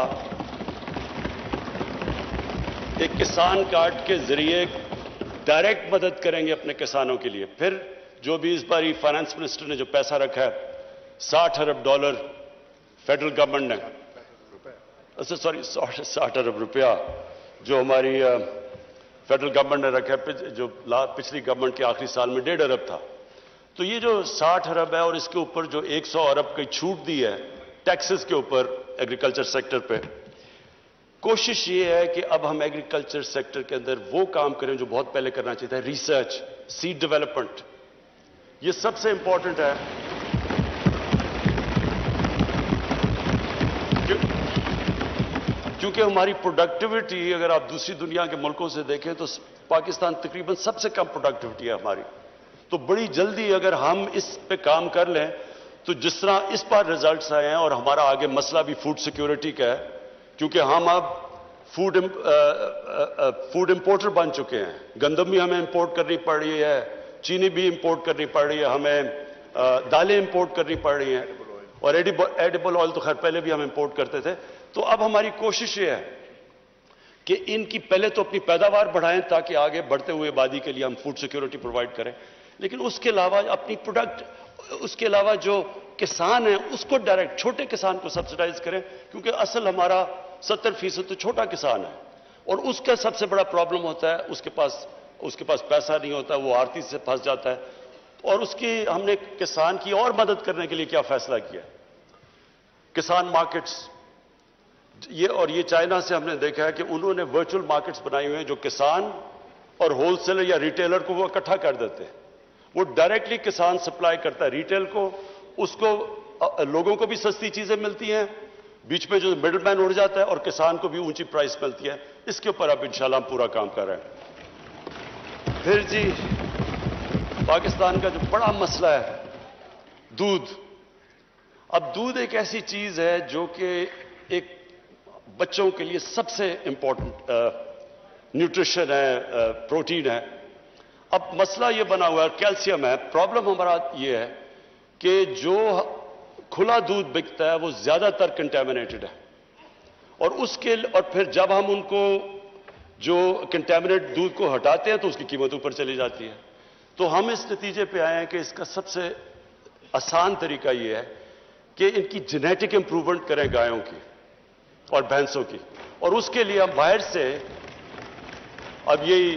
ایک کسان کارڈ کے ذریعے ڈائریکٹ مدد کریں گے اپنے کسانوں کے لیے. پھر جو بھی اس باری فائنانس منسٹر نے جو پیسہ رکھا ہے ساٹھ ارب ڈالر فیڈرل گورنمنٹ نے، سوری ساٹھ ارب روپیہ جو ہماری فیڈرل گورنمنٹ نے رکھا ہے، جو پچھلی گورنمنٹ کے آخری سال میں ڈیڑھ ارب تھا. تو یہ جو ساٹھ ارب ہے اور اس کے اوپر جو ایک سو ارب کی چھوٹ دی ہے ٹیکسز کے اوپر ایگریکلچر سیکٹر پہ، کوشش یہ ہے کہ اب ہم ایگریکلچر سیکٹر کے اندر وہ کام کریں جو بہت پہلے کرنا چاہیے تھا، ریسرچ، سیڈ ڈیولپمنٹ. یہ سب سے امپورٹنٹ ہے کیونکہ ہماری پروڈکٹیوٹی اگر آپ دوسری دنیا کے ملکوں سے دیکھیں تو پاکستان تقریباً سب سے کم پروڈکٹیوٹی ہے ہماری. تو بڑی جلدی اگر ہم اس پہ کام کر لیں تو جس طرح اس بار ریزلٹس آئے ہیں، اور ہمارا آگے مسئلہ بھی فوڈ سیکیورٹی کا ہے کیونکہ ہم اب فوڈ فوڈ امپورٹر بن چکے ہیں. گندم بھی ہمیں امپورٹ کرنی پڑ رہی ہے، چینی بھی امپورٹ کرنی پڑ رہی ہے، ہمیں دالیں امپورٹ کرنی پڑ رہی ہیں، اور ایڈیبل آئل تو خیر پہلے بھی ہم امپورٹ کرتے تھے. تو اب ہماری کوشش یہ ہے کہ ان کی پہلے تو اپنی پیداوار بڑھائیں تاکہ آگے بڑھتے ہوئے آبادی کے لیے ہم فوڈ سیکیورٹی پرووائڈ کریں، لیکن اس کے علاوہ اپنی پروڈکٹ، اس کے علاوہ جو کسان ہیں اس کو ڈائریکٹ چھوٹے کسان کو سبسیڈائز کریں کیونکہ اصل ہمارا ستر فیصد تو چھوٹا کسان ہے اور اس کا سب سے بڑا پرابلم ہوتا ہے اس کے پاس اس کے پاس پیسہ نہیں ہوتا، وہ آڑتی سے پھنس جاتا ہے. اور اس کی ہم نے کسان کی اور مدد کرنے کے لیے کیا فیصلہ کیا، کسان مارکیٹس. یہ اور یہ چائنا سے ہم نے دیکھا ہے کہ انہوں نے ورچوئل مارکیٹس بنائی ہوئے ہیں جو کسان اور ہول سیلر یا ریٹیلر کو وہ اکٹھا کر دیتے ہیں. وہ ڈائریکٹلی کسان سپلائی کرتا ہے ریٹیل کو، اس کو لوگوں کو بھی سستی چیزیں ملتی ہیں، بیچ میں جو مڈل مین اڑ جاتا ہے، اور کسان کو بھی اونچی پرائس ملتی ہے. اس کے اوپر اب انشاءاللہ ہم پورا کام کر رہے ہیں. پھر جی پاکستان کا جو بڑا مسئلہ ہے دودھ. اب دودھ ایک ایسی چیز ہے جو کہ ایک بچوں کے لیے سب سے امپورٹنٹ نیوٹریشن ہے، پروٹین ہے. اب مسئلہ یہ بنا ہوا ہے کیلشیم ہے. پرابلم ہمارا یہ ہے کہ جو کھلا دودھ بکتا ہے وہ زیادہ تر کنٹامنیٹڈ ہے، اور اس کے اور پھر جب ہم ان کو جو کنٹامنیٹ دودھ کو ہٹاتے ہیں تو اس کی قیمت اوپر چلی جاتی ہے. تو ہم اس نتیجے پہ آئے ہیں کہ اس کا سب سے آسان طریقہ یہ ہے کہ ان کی جینیٹک امپروومنٹ کریں گایوں کی اور بھینسوں کی، اور اس کے لیے ہم باہر سے اب یہی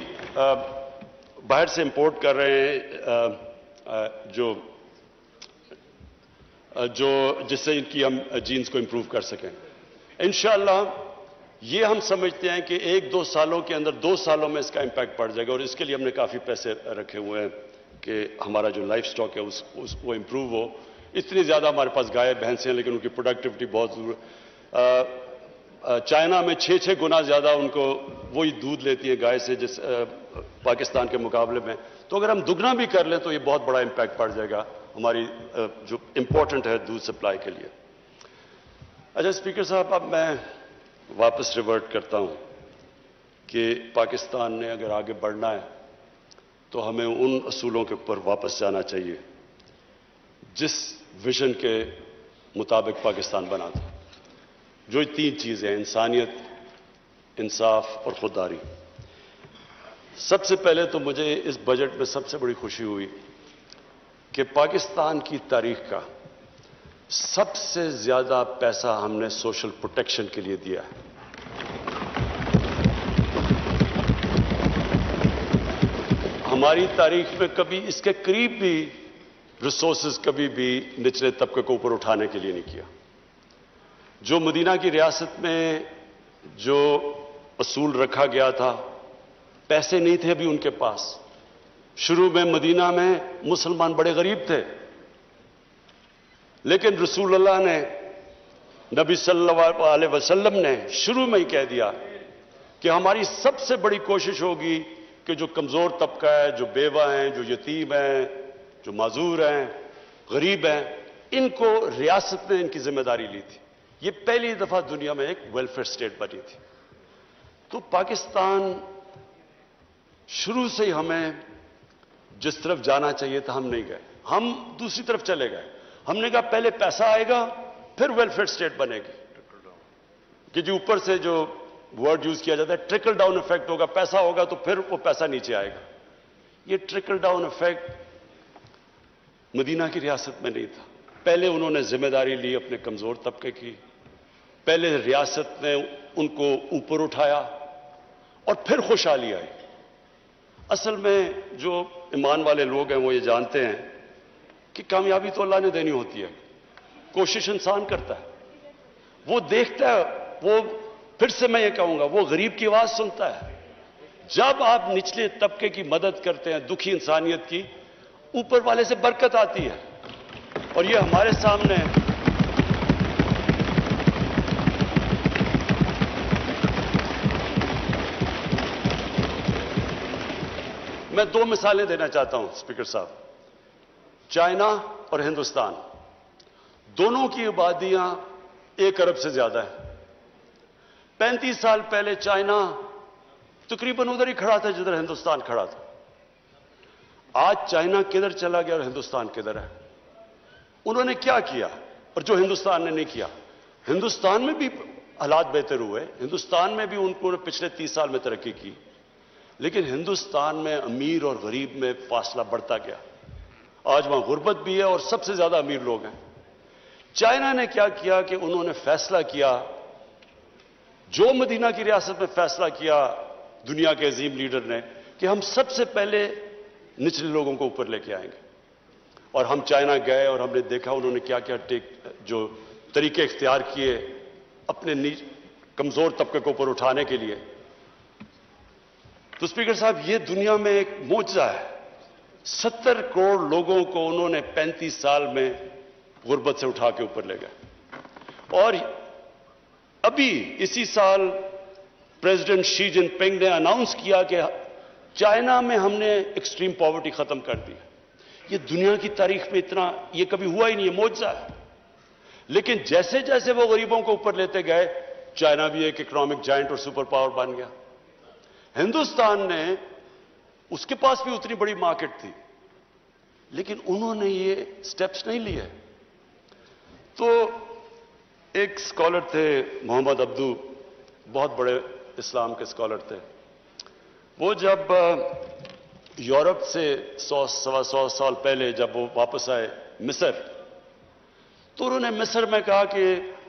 باہر سے امپورٹ کر رہے ہیں جو जो जिससे इनकी हम जीन्स को इंप्रूव कर सकें। इंशाअल्लाह ये हम समझते हैं कि एक दो सालों के अंदर, दो सालों में इसका इम्पैक्ट पड़ जाएगा, और इसके लिए हमने काफ़ी पैसे रखे हुए हैं कि हमारा जो लाइफ स्टॉक है उस, उस वो इम्प्रूव हो। इतनी ज़्यादा हमारे पास गाय भैंसे हैं, लेकिन उनकी प्रोडक्टिविटी बहुत दूर। चाइना में छः छः गुना ज़्यादा उनको वही दूध लेती है गाय से जिस आ, पाकिस्तान के मुकाबले में। तो अगर हम दुगना भी कर लें तो ये बहुत बड़ा इम्पैक्ट पड़ जाएगा हमारी आ, जो इम्पोर्टेंट है दूध सप्लाई के लिए। अच्छा स्पीकर साहब, अब मैं वापस रिवर्ट करता हूं कि पाकिस्तान ने अगर आगे बढ़ना है तो हमें उन असूलों के ऊपर वापस जाना चाहिए जिस विजन के मुताबिक पाकिस्तान बना था। जो तीन चीजें हैं, इंसानियत, इंसाफ और खुददारी। सबसे पहले तो मुझे इस बजट में सबसे बड़ी खुशी हुई कि पाकिस्तान की तारीख का सबसे ज्यादा पैसा हमने सोशल प्रोटेक्शन के लिए दिया है। हमारी तारीख में कभी इसके करीब भी रिसोर्सेज कभी भी निचले तबके को ऊपर उठाने के लिए नहीं किया। जो मदीना की रियासत में जो असूल रखा गया था, पैसे नहीं थे अभी उनके पास। शुरू में मदीना में मुसलमान बड़े गरीब थे, लेकिन रसूल अल्लाह ने, नबी सल्लल्लाहु अलैहि वसल्लम ने शुरू में ही कह दिया कि हमारी सबसे बड़ी कोशिश होगी कि जो कमजोर तबका है, जो बेवा हैं, जो यतीम हैं, जो माजूर हैं, गरीब हैं, इनको रियासत ने इनकी जिम्मेदारी ली थी। ये पहली दफा दुनिया में एक वेलफेयर स्टेट बनी थी। तो पाकिस्तान शुरू से ही हमें जिस तरफ जाना चाहिए था हम नहीं गए, हम दूसरी तरफ चले गए। हमने कहा पहले पैसा आएगा फिर वेलफेयर स्टेट बनेगी, कि जो ऊपर से जो वर्ड यूज किया जाता है ट्रिकल डाउन इफेक्ट होगा, पैसा होगा तो फिर वो पैसा नीचे आएगा। ये ट्रिकल डाउन इफेक्ट मदीना की रियासत में नहीं था। पहले उन्होंने जिम्मेदारी ली अपने कमजोर तबके की, पहले रियासत ने उनको ऊपर उठाया और फिर खुशहाली आई। असल में जो ईमान वाले लोग हैं वो ये जानते हैं कि कामयाबी तो अल्लाह ने देनी होती है, कोशिश इंसान करता है, वो देखता है, वो फिर से मैं ये कहूंगा वो गरीब की आवाज सुनता है। जब आप निचले तबके की मदद करते हैं, दुखी इंसानियत की, ऊपर वाले से बरकत आती है। और ये हमारे सामने मैं दो मिसालें देना चाहता हूं स्पीकर साहब। चाइना और हिंदुस्तान दोनों की आबादियां एक अरब से ज्यादा है। पैंतीस साल पहले चाइना तकरीबन उधर ही खड़ा था जिधर हिंदुस्तान खड़ा था। आज चाइना किधर चला गया और हिंदुस्तान किधर है? उन्होंने क्या किया और जो हिंदुस्तान ने नहीं किया। हिंदुस्तान में भी हालात बेहतर हुए, हिंदुस्तान में भी उनको पिछले तीस साल में तरक्की की, लेकिन हिंदुस्तान में अमीर और गरीब में फासला बढ़ता गया। आज वहां गुर्बत भी है और सबसे ज्यादा अमीर लोग हैं। चाइना ने क्या किया कि उन्होंने फैसला किया, जो मदीना की रियासत में फैसला किया दुनिया के अजीम लीडर ने, कि हम सबसे पहले निचले लोगों को ऊपर लेके आएंगे। और हम चाइना गए और हमने देखा उन्होंने क्या क्या टेक जो तरीके इख्तियार किए अपने कमजोर तबके को ऊपर उठाने के लिए। तो स्पीकर साहब, ये दुनिया में एक मोजा है। सत्तर करोड़ लोगों को उन्होंने पैंतीस साल में गुर्बत से उठा के ऊपर ले गए। और अभी इसी साल प्रेसिडेंट शी जिनपिंग ने अनाउंस किया कि चाइना में हमने एक्सट्रीम पॉवर्टी खत्म कर दी। ये दुनिया की तारीख में इतना ये कभी हुआ ही नहीं है, मौजज़ा है। लेकिन जैसे जैसे वो गरीबों को ऊपर लेते गए, चाइना भी एक इकोनॉमिक जायंट और सुपर पावर बन गया। हिंदुस्तान ने, उसके पास भी उतनी बड़ी मार्केट थी, लेकिन उन्होंने ये स्टेप्स नहीं लिए। तो एक स्कॉलर थे मोहम्मद अब्दू, बहुत बड़े इस्लाम के स्कॉलर थे। वो जब यूरोप से सौ सवा सौ साल पहले जब वो वापस आए मिस्र, तो उन्होंने मिस्र में कहा कि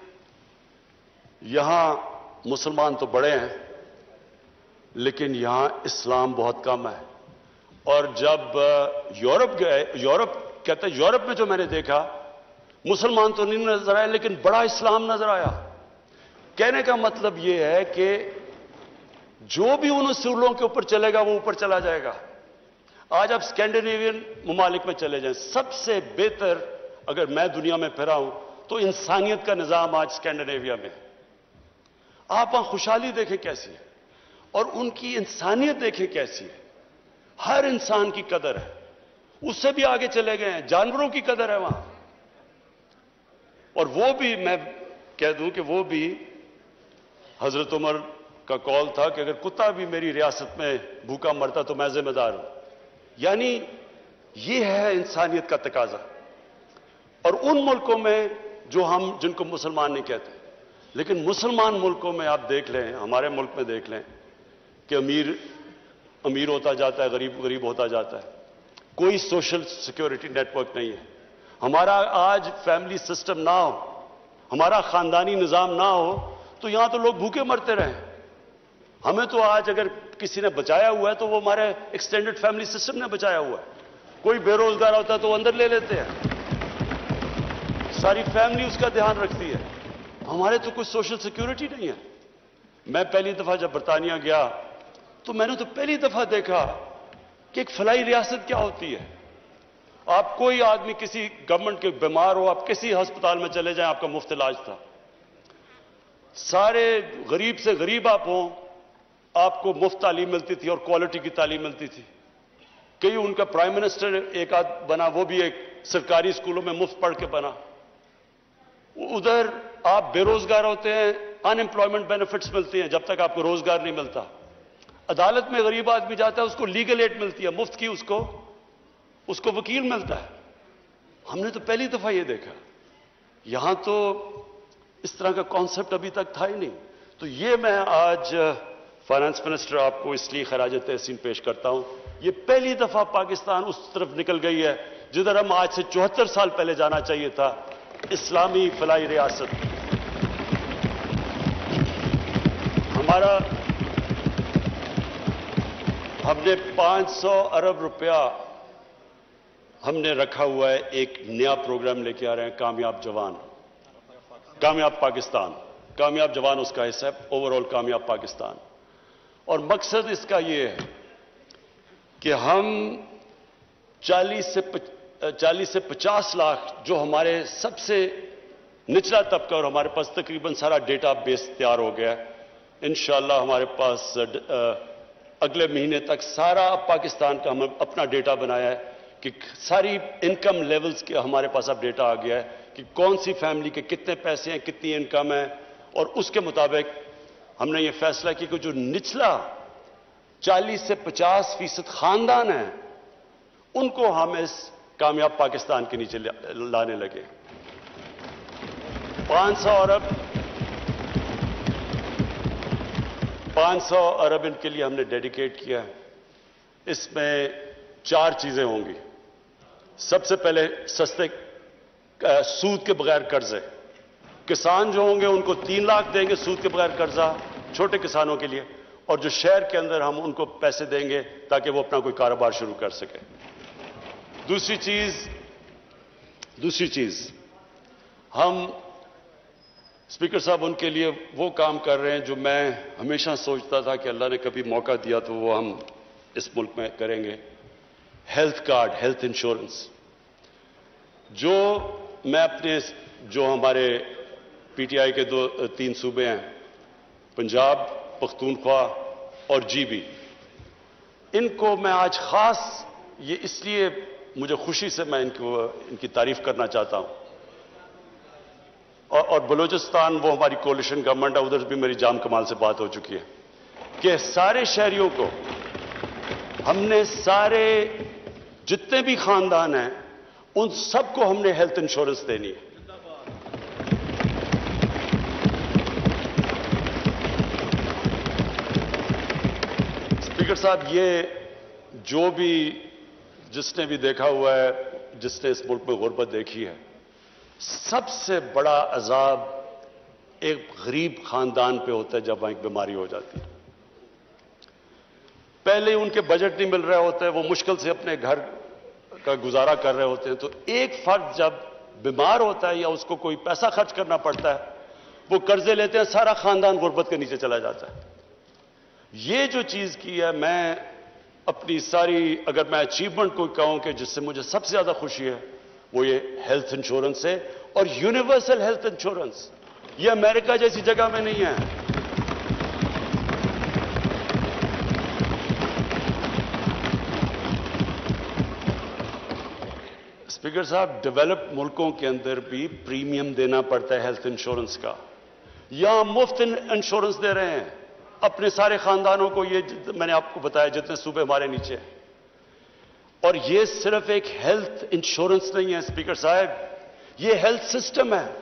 यहां मुसलमान तो बड़े हैं लेकिन यहां इस्लाम बहुत कम है। और जब यूरोप गए, यूरोप कहते हैं यूरोप में जो मैंने देखा मुसलमान तो नहीं नजर आया, लेकिन बड़ा इस्लाम नजर आया। कहने का मतलब यह है कि जो भी उन उसूलों के ऊपर चलेगा वो ऊपर चला जाएगा। आज आप स्कैंडिनेवियन ममालिक में चले जाएं, सबसे बेहतर अगर मैं दुनिया में फिरा हूं तो इंसानियत का निजाम आज स्कैंडिनेविया में। आप वहां खुशहाली देखें कैसी है और उनकी इंसानियत देखें कैसी है। हर इंसान की कदर है, उससे भी आगे चले गए हैं, जानवरों की कदर है वहां। और वो भी मैं कह दूं कि वो भी हजरत उमर का कॉल था कि अगर कुत्ता भी मेरी रियासत में भूखा मरता तो मैं जिम्मेदार हूं। यानी ये है इंसानियत का तकाजा। और उन मुल्कों में जो हम जिनको मुसलमान नहीं कहते, लेकिन मुसलमान मुल्कों में आप देख लें, हमारे मुल्क में देख लें कि अमीर अमीर होता जाता है, गरीब गरीब होता जाता है। कोई सोशल सिक्योरिटी नेटवर्क नहीं है। हमारा आज फैमिली सिस्टम ना हो, हमारा खानदानी निजाम ना हो तो यहां तो लोग भूखे मरते रहे। हमें तो आज अगर किसी ने बचाया हुआ है तो वो हमारे एक्सटेंडेड फैमिली सिस्टम ने बचाया हुआ है। कोई बेरोजगार होता है तो अंदर ले लेते हैं, सारी फैमिली उसका ध्यान रखती है। हमारे तो कोई सोशल सिक्योरिटी नहीं है। मैं पहली दफा जब बरतानिया गया तो मैंने तो पहली दफा देखा कि एक फलाई रियासत क्या होती है। आप कोई आदमी किसी गवर्नमेंट के बीमार हो, आप किसी अस्पताल में चले जाएं, आपका मुफ्त इलाज था। सारे गरीब से गरीब आप हो, आपको मुफ्त तालीम मिलती थी और क्वालिटी की तालीम मिलती थी। कई उनका प्राइम मिनिस्टर एक आध बना, वो भी एक सरकारी स्कूलों में मुफ्त पढ़ के बना। उधर आप बेरोजगार होते हैं, अनएम्प्लॉयमेंट बेनिफिट्स मिलती हैं जब तक आपको रोजगार नहीं मिलता। अदालत में गरीब आदमी जाता है, उसको लीगल एड मिलती है मुफ्त की, उसको उसको वकील मिलता है। हमने तो पहली दफा यह देखा। यहां तो इस तरह का कॉन्सेप्ट अभी तक था ही नहीं। तो ये मैं आज फाइनेंस मिनिस्टर आपको इसलिए खराज तहसीन पेश करता हूं। ये पहली दफा पाकिस्तान उस तरफ निकल गई है जिधर हम आज से चौहत्तर साल पहले जाना चाहिए था, इस्लामी फलाई रियासत। हमारा हमने पांच सौ अरब रुपया हमने रखा हुआ है, एक नया प्रोग्राम लेके आ रहे हैं, कामयाब जवान, कामयाब पाकिस्तान। कामयाब जवान उसका हिस्सा है, ओवरऑल कामयाब पाकिस्तान। और मकसद इसका यह है कि हम चालीस से चालीस से पचास लाख जो हमारे सबसे निचला तबका, और हमारे पास तकरीबन सारा डेटा बेस तैयार हो गया है। इंशाअल्लाह हमारे पास अगले महीने तक सारा पाकिस्तान का हम अपना डेटा बनाया है कि सारी इनकम लेवल्स के हमारे पास अब डेटा आ गया है कि कौन सी फैमिली के कितने पैसे हैं, कितनी इनकम है। और उसके मुताबिक हमने ये फैसला किया कि जो निचला चालीस से पचास फीसद खानदान है उनको हम इस कामयाब पाकिस्तान के नीचे लाने लगे। पांच सौ अरब पांच सौ अरब इनके लिए हमने डेडिकेट किया। इसमें चार चीजें होंगी। सबसे पहले सस्ते सूद के बगैर कर्जे। किसान जो होंगे उनको तीन लाख देंगे सूद के बगैर कर्जा, छोटे किसानों के लिए। और जो शहर के अंदर हम उनको पैसे देंगे ताकि वो अपना कोई कारोबार शुरू कर सके। दूसरी चीज दूसरी चीज हम स्पीकर साहब उनके लिए वो काम कर रहे हैं जो मैं हमेशा सोचता था कि अल्लाह ने कभी मौका दिया तो वो हम इस मुल्क में करेंगे। Health card, health insurance. जो मैं अपने जो हमारे पीटीआई के दो तीन सूबे हैं, पंजाब, पख्तूनख्वा और जीबी, इनको मैं आज खास ये इसलिए मुझे खुशी से मैं इनको इनकी तारीफ करना चाहता हूं। और, और बलूचिस्तान, वो हमारी कोलिशन गवर्नमेंट है, उधर भी मेरी जाम कमाल से बात हो चुकी है कि सारे शहरियों को हमने, सारे जितने भी खानदान हैं उन सबको हमने हेल्थ इंश्योरेंस देनी है। स्पीकर साहब, ये जो भी जिसने भी देखा हुआ है, जिसने इस मुल्क में गुर्बत देखी है, सबसे बड़ा अजाब एक गरीब खानदान पे होता है जब वहां एक बीमारी हो जाती है। पहले उनके बजट नहीं मिल रहे होते, वो मुश्किल से अपने घर का गुजारा कर रहे होते हैं, तो एक फर्द जब بیمار ہوتا ہے یا اس کو کوئی پیسہ خرچ کرنا پڑتا ہے وہ قرضے لیتے ہیں, سارا خاندان غربت کے نیچے چلا جاتا ہے. یہ جو چیز کی ہے, میں اپنی ساری اگر میں اچیومنٹ کو کہوں کہ جس سے مجھے سب سے زیادہ خوشی ہے وہ یہ ہیلتھ انشورنس ہے, اور یونیورسل ہیلتھ انشورنس. یہ امریکہ جیسی جگہ میں نہیں ہے. اسپیکر صاحب, ڈیولپ ملکوں کے اندر بھی پریمیم دینا پڑتا ہے ہیلتھ انشورنس کا. یہاں مفت انشورنس دے رہے ہیں اپنے سارے خاندانوں کو. یہ میں نے آپ کو بتایا جتنے صوبے ہمارے نیچے, اور یہ صرف ایک ہیلتھ انشورنس نہیں ہے اسپیکر صاحب, یہ ہیلتھ سسٹم ہے.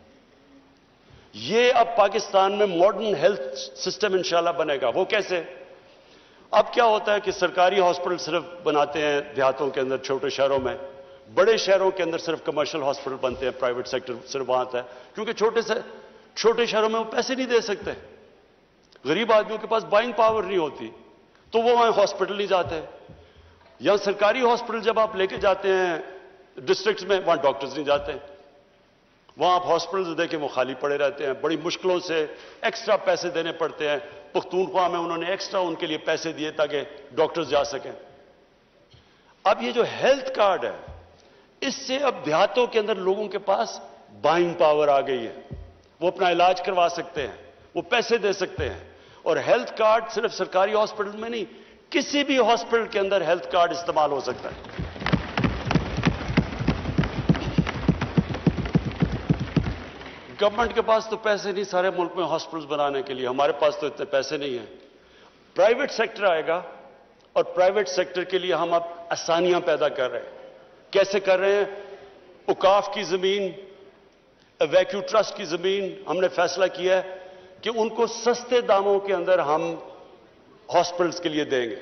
یہ اب پاکستان میں ماڈرن ہیلتھ سسٹم انشاءاللہ بنے گا. وہ کیسے؟ اب کیا ہوتا ہے کہ سرکاری ہاسپٹل صرف بناتے ہیں دیہاتوں کے اندر, چھوٹے شہروں میں. بڑے شہروں کے اندر صرف کمرشل ہاسپٹل بنتے ہیں, پرائیویٹ سیکٹر صرف وہاں آتا ہے, کیونکہ چھوٹے سے چھوٹے شہروں میں وہ پیسے نہیں دے سکتے. غریب آدمیوں کے پاس بائنگ پاور نہیں ہوتی, تو وہ وہاں ہاسپٹل نہیں جاتے. یہاں سرکاری ہاسپٹل جب آپ لے کے جاتے ہیں ڈسٹرکٹس میں, وہاں ڈاکٹرز نہیں جاتے. وہاں آپ ہاسپٹلز دیکھیں وہ خالی پڑے رہتے ہیں, بڑی مشکلوں سے ایکسٹرا پیسے دینے پڑتے ہیں. پختونخوا میں انہوں نے ایکسٹرا ان کے لیے پیسے دیے تاکہ ڈاکٹرز جا سکیں. اب یہ جو ہیلتھ کارڈ ہے, اس سے اب دیہاتوں کے اندر لوگوں کے پاس بائنگ پاور آ گئی ہے. وہ اپنا علاج کروا سکتے ہیں, وہ پیسے دے سکتے ہیں. اور ہیلتھ کارڈ صرف سرکاری ہاسپٹل میں نہیں, کسی بھی ہاسپٹل کے اندر ہیلتھ کارڈ استعمال ہو سکتا ہے. گورنمنٹ کے پاس تو پیسے نہیں سارے ملک میں ہاسپٹلز بنانے کے لیے, ہمارے پاس تو اتنے پیسے نہیں ہیں. پرائیویٹ سیکٹر آئے گا, اور پرائیویٹ سیکٹر کے لیے ہم اب آسانیاں پیدا کر رہے ہیں. کیسے کر رہے ہیں؟ اوقاف کی زمین, ویکیو ٹرسٹ کی زمین ہم نے فیصلہ کیا ہے کہ ان کو سستے داموں کے اندر ہم ہاسپٹلز کے لیے دیں گے,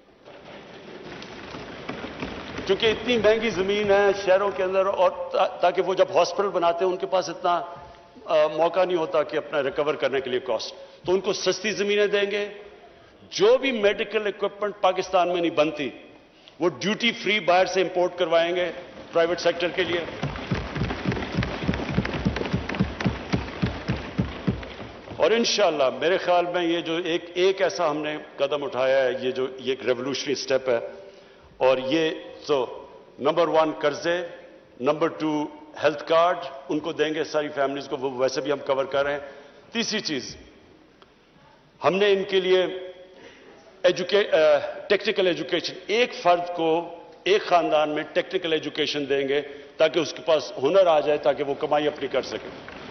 کیونکہ اتنی مہنگی زمین ہے شہروں کے اندر, اور تاکہ وہ جب ہاسپٹل بناتے ہیں ان کے پاس اتنا موقع نہیں ہوتا کہ اپنا ریکور کرنے کے لیے کاسٹ, تو ان کو سستی زمینیں دیں گے. جو بھی میڈیکل اکوپمنٹ پاکستان میں نہیں بنتی وہ ڈیوٹی فری باہر سے امپورٹ کروائیں گے پرائیویٹ سیکٹر کے لیے. اور انشاءاللہ میرے خیال میں یہ جو ایک ایک ایسا ہم نے قدم اٹھایا ہے, یہ جو یہ ایک ریولوشنری سٹیپ ہے. اور یہ تو نمبر ون قرضے, نمبر ٹو ہیلتھ کارڈ ان کو دیں گے ساری فیملیز کو, وہ ویسے بھی ہم کور کر رہے ہیں. تیسری چیز ہم نے ان کے لیے ٹیکنیکل ایجوکیشن, ایک فرد کو ایک خاندان میں ٹیکنیکل ایجوکیشن دیں گے تاکہ اس کے پاس ہنر آ جائے, تاکہ وہ کمائی اپنی کر سکے.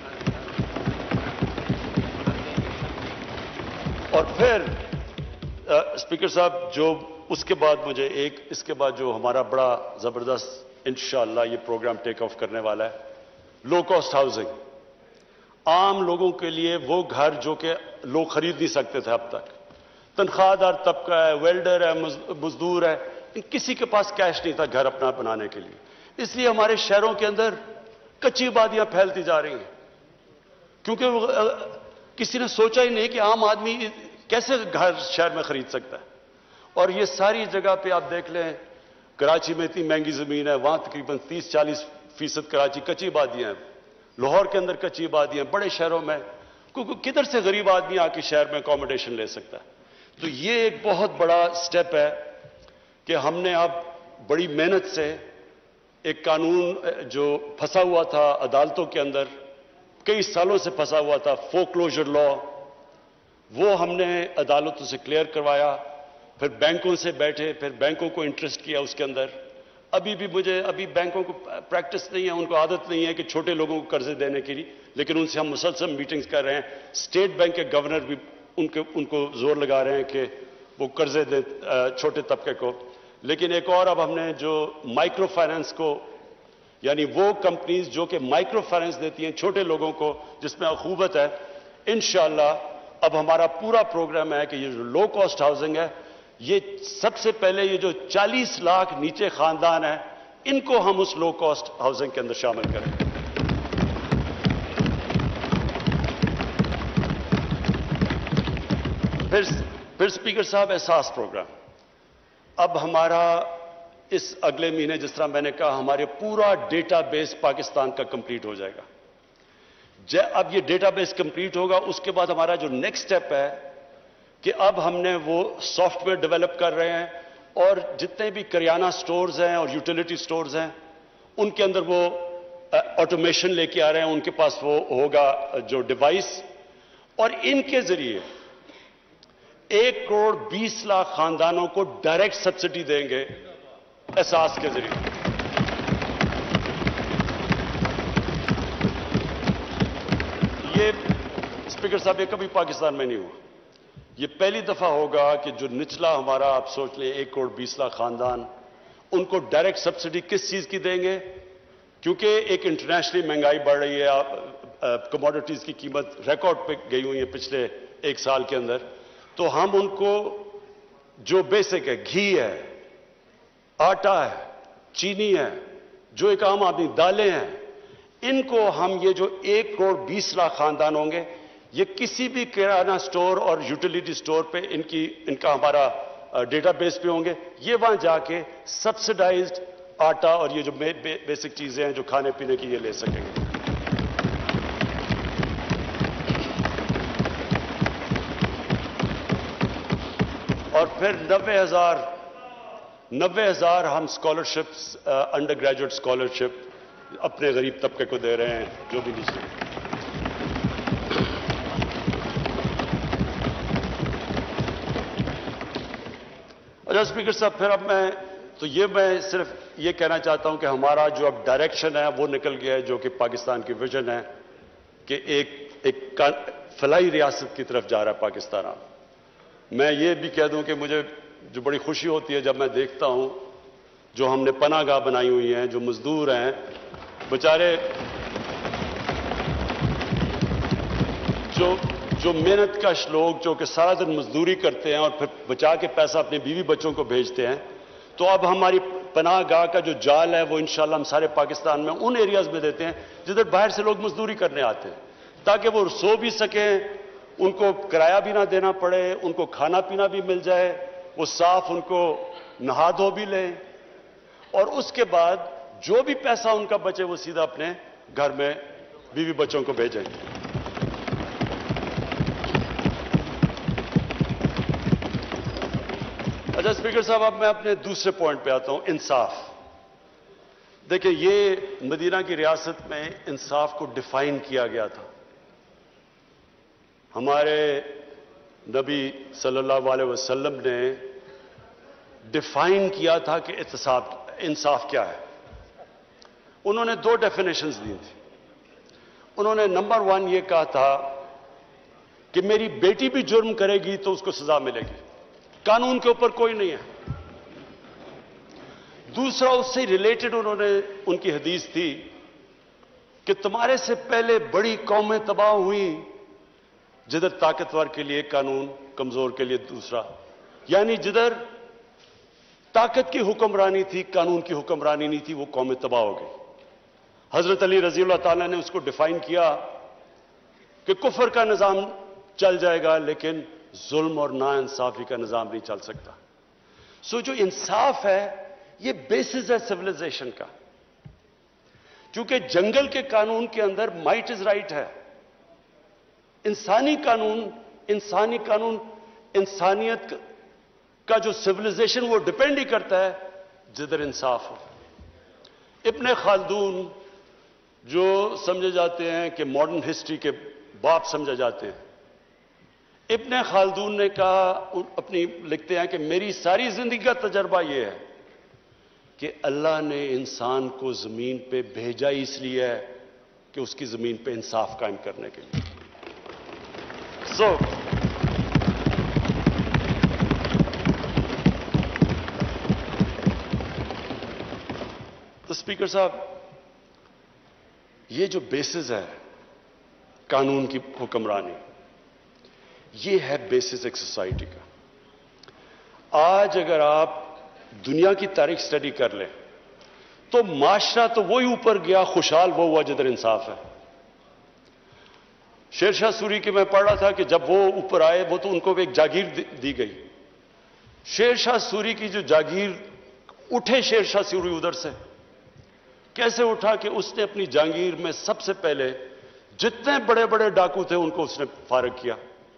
اور پھر اسپیکر صاحب جو اس کے بعد مجھے ایک اس کے بعد جو ہمارا بڑا زبردست انشاءاللہ یہ پروگرام ٹیک آف کرنے والا ہے, لو کاسٹ ہاؤسنگ. عام لوگوں کے لیے وہ گھر جو کہ لوگ خرید نہیں سکتے تھے اب تک. تنخواہ دار طبقہ ہے, ویلڈر ہے, مزدور ہے, کسی کے پاس کیش نہیں تھا گھر اپنا بنانے کے لیے. اس لیے ہمارے شہروں کے اندر کچی آبادیاں پھیلتی جا رہی ہیں, کیونکہ کسی نے سوچا ہی نہیں کہ عام آدمی کیسے گھر شہر میں خرید سکتا ہے. اور یہ ساری جگہ پہ آپ دیکھ لیں, کراچی میں اتنی مہنگی زمین ہے, وہاں تقریباً تیس چالیس فیصد کراچی کچی آبادیاں ہیں, لاہور کے اندر کچی آبادیاں, بڑے شہروں میں کیونکہ کدھر سے غریب آدمی آ کے شہر میں اکوموڈیشن لے سکتا ہے. تو یہ ایک بہت بڑا سٹیپ ہے کہ ہم نے اب بڑی محنت سے ایک قانون جو پھنسا ہوا تھا عدالتوں کے اندر, کئی سالوں سے پھنسا ہوا تھا, فورکلوجر لا, وہ ہم نے عدالتوں سے کلیئر کروایا. پھر بینکوں سے بیٹھے, پھر بینکوں کو انٹرسٹ کیا اس کے اندر. ابھی بھی مجھے ابھی بینکوں کو پریکٹس نہیں ہے, ان کو عادت نہیں ہے کہ چھوٹے لوگوں کو قرضے دینے کے لیے, لیکن ان سے ہم مسلسل میٹنگز کر رہے ہیں. اسٹیٹ بینک کے گورنر بھی ان کے ان کو زور لگا رہے ہیں کہ وہ قرضے دیں چھوٹے طبقے کو. لیکن ایک اور اب ہم نے جو مائکرو فائنانس کو, یعنی وہ کمپنیز جو کہ مائکرو فائنانس دیتی ہیں چھوٹے لوگوں کو جس میں اخوبت ہے, انشاءاللہ اب ہمارا پورا پروگرام ہے کہ یہ جو لو کاسٹ ہاؤسنگ ہے, یہ سب سے پہلے یہ جو چالیس لاکھ نیچے خاندان ہیں ان کو ہم اس لو کاسٹ ہاؤسنگ کے اندر شامل کریں. پھر پھر اسپیکر صاحب احساس پروگرام. اب ہمارا اس اگلے مہینے جس طرح میں نے کہا ہمارے پورا ڈیٹا بیس پاکستان کا کمپلیٹ ہو جائے گا. اب یہ ڈیٹا بیس کمپلیٹ ہوگا, اس کے بعد ہمارا جو نیکسٹ سٹیپ ہے کہ اب ہم نے وہ سافٹ ویئر ڈیولپ کر رہے ہیں, اور جتنے بھی کریانہ سٹورز ہیں اور یوٹیلیٹی سٹورز ہیں ان کے اندر وہ آٹومیشن لے کے آ رہے ہیں, ان کے پاس وہ ہوگا جو ڈیوائس, اور ان کے ذریعے ایک کروڑ بیس لاکھ خاندانوں کو ڈائریکٹ سبسڈی دیں گے احساس کے ذریعے. یہ اسپیکر صاحب یہ کبھی پاکستان میں نہیں ہوا. یہ پہلی دفعہ ہوگا کہ جو نچلا ہمارا آپ سوچ لیں ایک کروڑ بیس لاکھ خاندان, ان کو ڈائریکٹ سبسڈی کس چیز کی دیں گے؟ کیونکہ ایک انٹرنیشنلی مہنگائی بڑھ رہی ہے, کموڈٹیز کی قیمت ریکارڈ پہ گئی ہوئی ہے پچھلے ایک سال کے اندر, تو ہم ان کو جو بیسک ہے, گھی ہے, آٹا ہے, چینی ہے, جو ایک عام آدمی دالیں ہیں, ان کو ہم یہ جو ایک کروڑ بیس لاکھ خاندان ہوں گے, یہ کسی بھی کرانہ سٹور اور یوٹیلیٹی سٹور پہ ان کی ان کا ہمارا ڈیٹا بیس پہ ہوں گے. یہ وہاں جا کے سبسڈائزڈ آٹا اور یہ جو بیسک چیزیں ہیں جو کھانے پینے کی یہ لے سکیں گے. اور پھر نوے ہزار نوے ہزار ہم اسکالرشپس, انڈر گریجویٹ اسکالرشپ اپنے غریب طبقے کو دے رہے ہیں جو بھی نیچے. اچھا اسپیکر صاحب, پھر اب میں تو یہ میں صرف یہ کہنا چاہتا ہوں کہ ہمارا جو اب ڈائریکشن ہے وہ نکل گیا ہے, جو کہ پاکستان کی ویژن ہے کہ ایک ایک فلاحی ریاست کی طرف جا رہا ہے پاکستان. اب میں یہ بھی کہہ دوں کہ مجھے جو بڑی خوشی ہوتی ہے جب میں دیکھتا ہوں جو ہم نے پناہ گاہ بنائی ہوئی ہیں, جو مزدور ہیں بیچارے, جو جو محنت کش لوگ جو کہ سارا دن مزدوری کرتے ہیں اور پھر بچا کے پیسہ اپنے بیوی بچوں کو بھیجتے ہیں, تو اب ہماری پناہ گاہ کا جو جال ہے وہ انشاءاللہ ہم سارے پاکستان میں ان ایریاز میں دیتے ہیں جدھر باہر سے لوگ مزدوری کرنے آتے ہیں, تاکہ وہ سو بھی سکیں, ان کو کرایہ بھی نہ دینا پڑے, ان کو کھانا پینا بھی مل جائے, وہ صاف ان کو نہا دھو بھی لیں, اور اس کے بعد جو بھی پیسہ ان کا بچے وہ سیدھا اپنے گھر میں بیوی بچوں کو بھیجیں. اچھا اسپیکر صاحب, اب میں اپنے دوسرے پوائنٹ پہ آتا ہوں, انصاف. دیکھیں یہ مدینہ کی ریاست میں انصاف کو ڈیفائن کیا گیا تھا. ہمارے نبی صلی اللہ علیہ وسلم نے ڈیفائن کیا تھا کہ احتساب انصاف کیا ہے. انہوں نے دو ڈیفینیشنز دی تھی. انہوں نے نمبر ون یہ کہا تھا کہ میری بیٹی بھی جرم کرے گی تو اس کو سزا ملے گی, قانون کے اوپر کوئی نہیں ہے. دوسرا اس سے ریلیٹڈ انہوں نے ان کی حدیث تھی کہ تمہارے سے پہلے بڑی قومیں تباہ ہوئی جدھر طاقتور کے لیے قانون, کمزور کے لیے دوسرا, یعنی جدھر طاقت کی حکمرانی تھی قانون کی حکمرانی نہیں تھی, وہ قومیں تباہ ہو گئی. حضرت علی رضی اللہ تعالیٰ نے اس کو ڈیفائن کیا کہ کفر کا نظام چل جائے گا لیکن ظلم اور نا انصافی کا نظام نہیں چل سکتا. سو جو انصاف ہے یہ بیسس ہے سویلائزیشن کا, چونکہ جنگل کے قانون کے اندر مائٹ از رائٹ ہے. انسانی قانون انسانی قانون انسانیت کا جو سویلائزیشن وہ ڈپینڈ ہی کرتا ہے جدھر انصاف ہو. ابن خلدون جو سمجھے جاتے ہیں کہ ماڈرن ہسٹری کے باپ سمجھے جاتے ہیں, ابن خلدون نے کہا, اپنی لکھتے ہیں کہ میری ساری زندگی کا تجربہ یہ ہے کہ اللہ نے انسان کو زمین پہ بھیجا ہی اس لیے ہے کہ اس کی زمین پہ انصاف قائم کرنے کے لیے. سو تو اسپیکر صاحب, یہ جو بیسز ہے قانون کی حکمرانی, یہ ہے بیسس ایک سوسائٹی کا. آج اگر آپ دنیا کی تاریخ سٹڈی کر لیں تو معاشرہ تو وہی اوپر گیا, خوشحال وہ ہوا جدھر انصاف ہے. شیر شاہ سوری کے میں پڑھ رہا تھا کہ جب وہ اوپر آئے وہ تو ان کو ایک جاگیر دی گئی. شیر شاہ سوری کی جو جاگیر उठे शेर शाह सूरी उधर से। कैसे उठा कि उसने अपनी जहांगीर में सबसे पहले जितने बड़े बड़े डाकू थे उनको उसने फारग किया।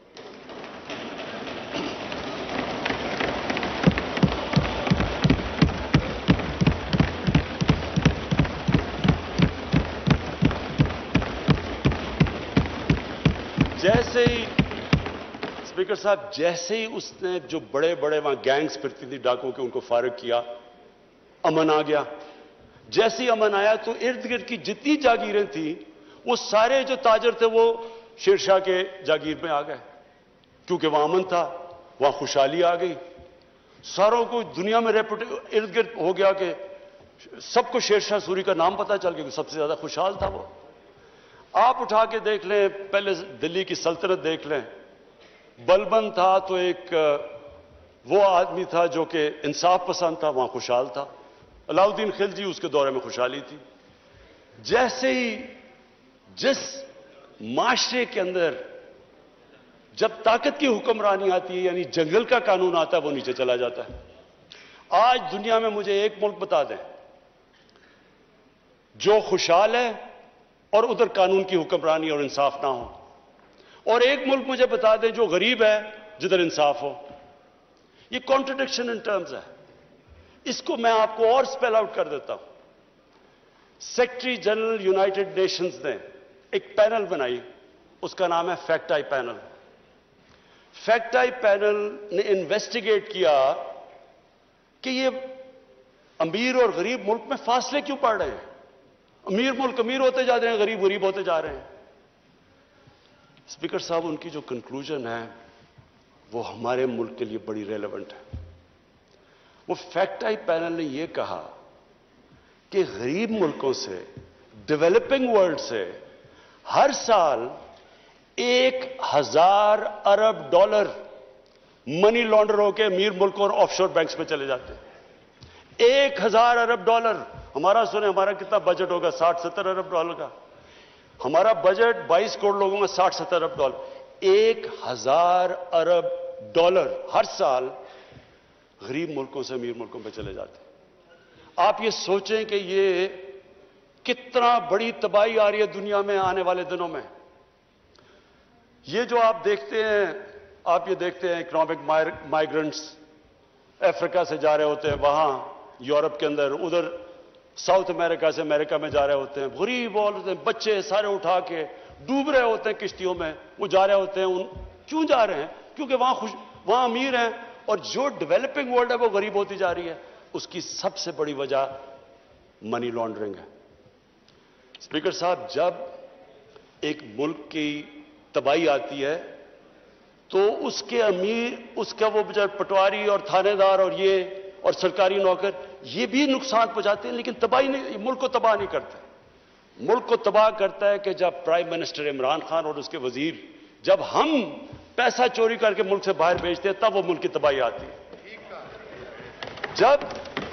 जैसे ही स्पीकर साहब, जैसे ही उसने जो बड़े बड़े वहां गैंग्स फिरती थी डाकुओं के, उनको फारग किया, अमन आ गया। जैसे ही अमन आया तो इर्द गिर्द की जितनी जागीरें थी वो सारे जो ताजर थे वो शेरशाह के जागीर में आ गए, क्योंकि वहां अमन था, वहां खुशहाली आ गई। सारों को दुनिया में रेपुटे इर्द गिर्द हो गया कि सबको शेरशाह सूरी का नाम पता चल गया, सबसे ज्यादा खुशहाल था वो। आप उठा के देख लें, पहले दिल्ली की सल्तनत देख लें, बलबन था तो एक वो आदमी था जो कि इंसाफ पसंद था, वहां खुशहाल था। अलाउद्दीन खिलजी, उसके दौरे में खुशहाली थी। जैसे ही जिस माशरे के अंदर जब ताकत की हुक्मरानी आती है, यानी जंगल का कानून आता है, वो नीचे चला जाता है। आज दुनिया में मुझे एक मुल्क बता दें जो खुशहाल है और उधर कानून की हुक्मरानी और इंसाफ ना हो, और एक मुल्क मुझे बता दें जो गरीब है जिधर इंसाफ हो। ये कॉन्ट्रडिक्शन इन टर्म्स है। इसको मैं आपको और स्पेल आउट कर देता हूं। सेक्रेटरी जनरल यूनाइटेड नेशंस ने एक पैनल बनाई, उसका नाम है fact I panel. Fact I panel ने इन्वेस्टिगेट किया कि ये अमीर और गरीब मुल्क में फासले क्यों पड़ रहे हैं। अमीर मुल्क अमीर होते जा रहे हैं, गरीब गरीब होते जा रहे हैं। स्पीकर साहब, उनकी जो कंक्लूजन है वो हमारे मुल्क के लिए बड़ी रेलेवेंट है। वो फैक्ट आई पैनल ने यह कहा कि गरीब मुल्कों से, डेवलपिंग वर्ल्ड से हर साल एक हजार अरब डॉलर मनी लॉन्डर होकर अमीर मुल्कों और ऑफशोर बैंक्स में चले जाते हैं। एक हजार अरब डॉलर। हमारा सुने, हमारा कितना बजट होगा? साठ सत्तर अरब डॉलर का। हमारा बजट बाईस करोड़ लोगों का, साठ सत्तर अरब डॉलर। एक हजार अरब डॉलर हर साल गरीब मुल्कों से अमीर मुल्कों में चले जाते हैं। आप ये सोचें कि ये कितना बड़ी तबाही आ रही है दुनिया में आने वाले दिनों में। ये जो आप देखते हैं, आप ये देखते हैं इकोनॉमिक माइग्रेंट्स अफ्रीका से जा रहे होते हैं वहां यूरोप के अंदर, उधर साउथ अमेरिका से अमेरिका में जा रहे होते हैं, गरीब होते हैं, बच्चे सारे उठा के डूब रहे होते हैं किश्तियों में, वो जा रहे होते हैं। उन क्यों जा रहे हैं? क्योंकि वहां खुश वहां अमीर हैं और जो डेवलपिंग वर्ल्ड है वो गरीब होती जा रही है। उसकी सबसे बड़ी वजह मनी लॉन्ड्रिंग है। स्पीकर साहब, जब एक मुल्क की तबाही आती है तो उसके अमीर, उसका वो बेचारे पटवारी और थानेदार और ये और सरकारी नौकर, ये भी नुकसान पहुंचाते हैं, लेकिन तबाही नहीं, मुल्क को तबाह नहीं करते। मुल्क को तबाह करता है कि जब प्राइम मिनिस्टर इमरान खान और उसके वजीर, जब हम पैसा चोरी करके मुल्क से बाहर भेजते हैं, तब वो मुल्क की तबाही आती है। जब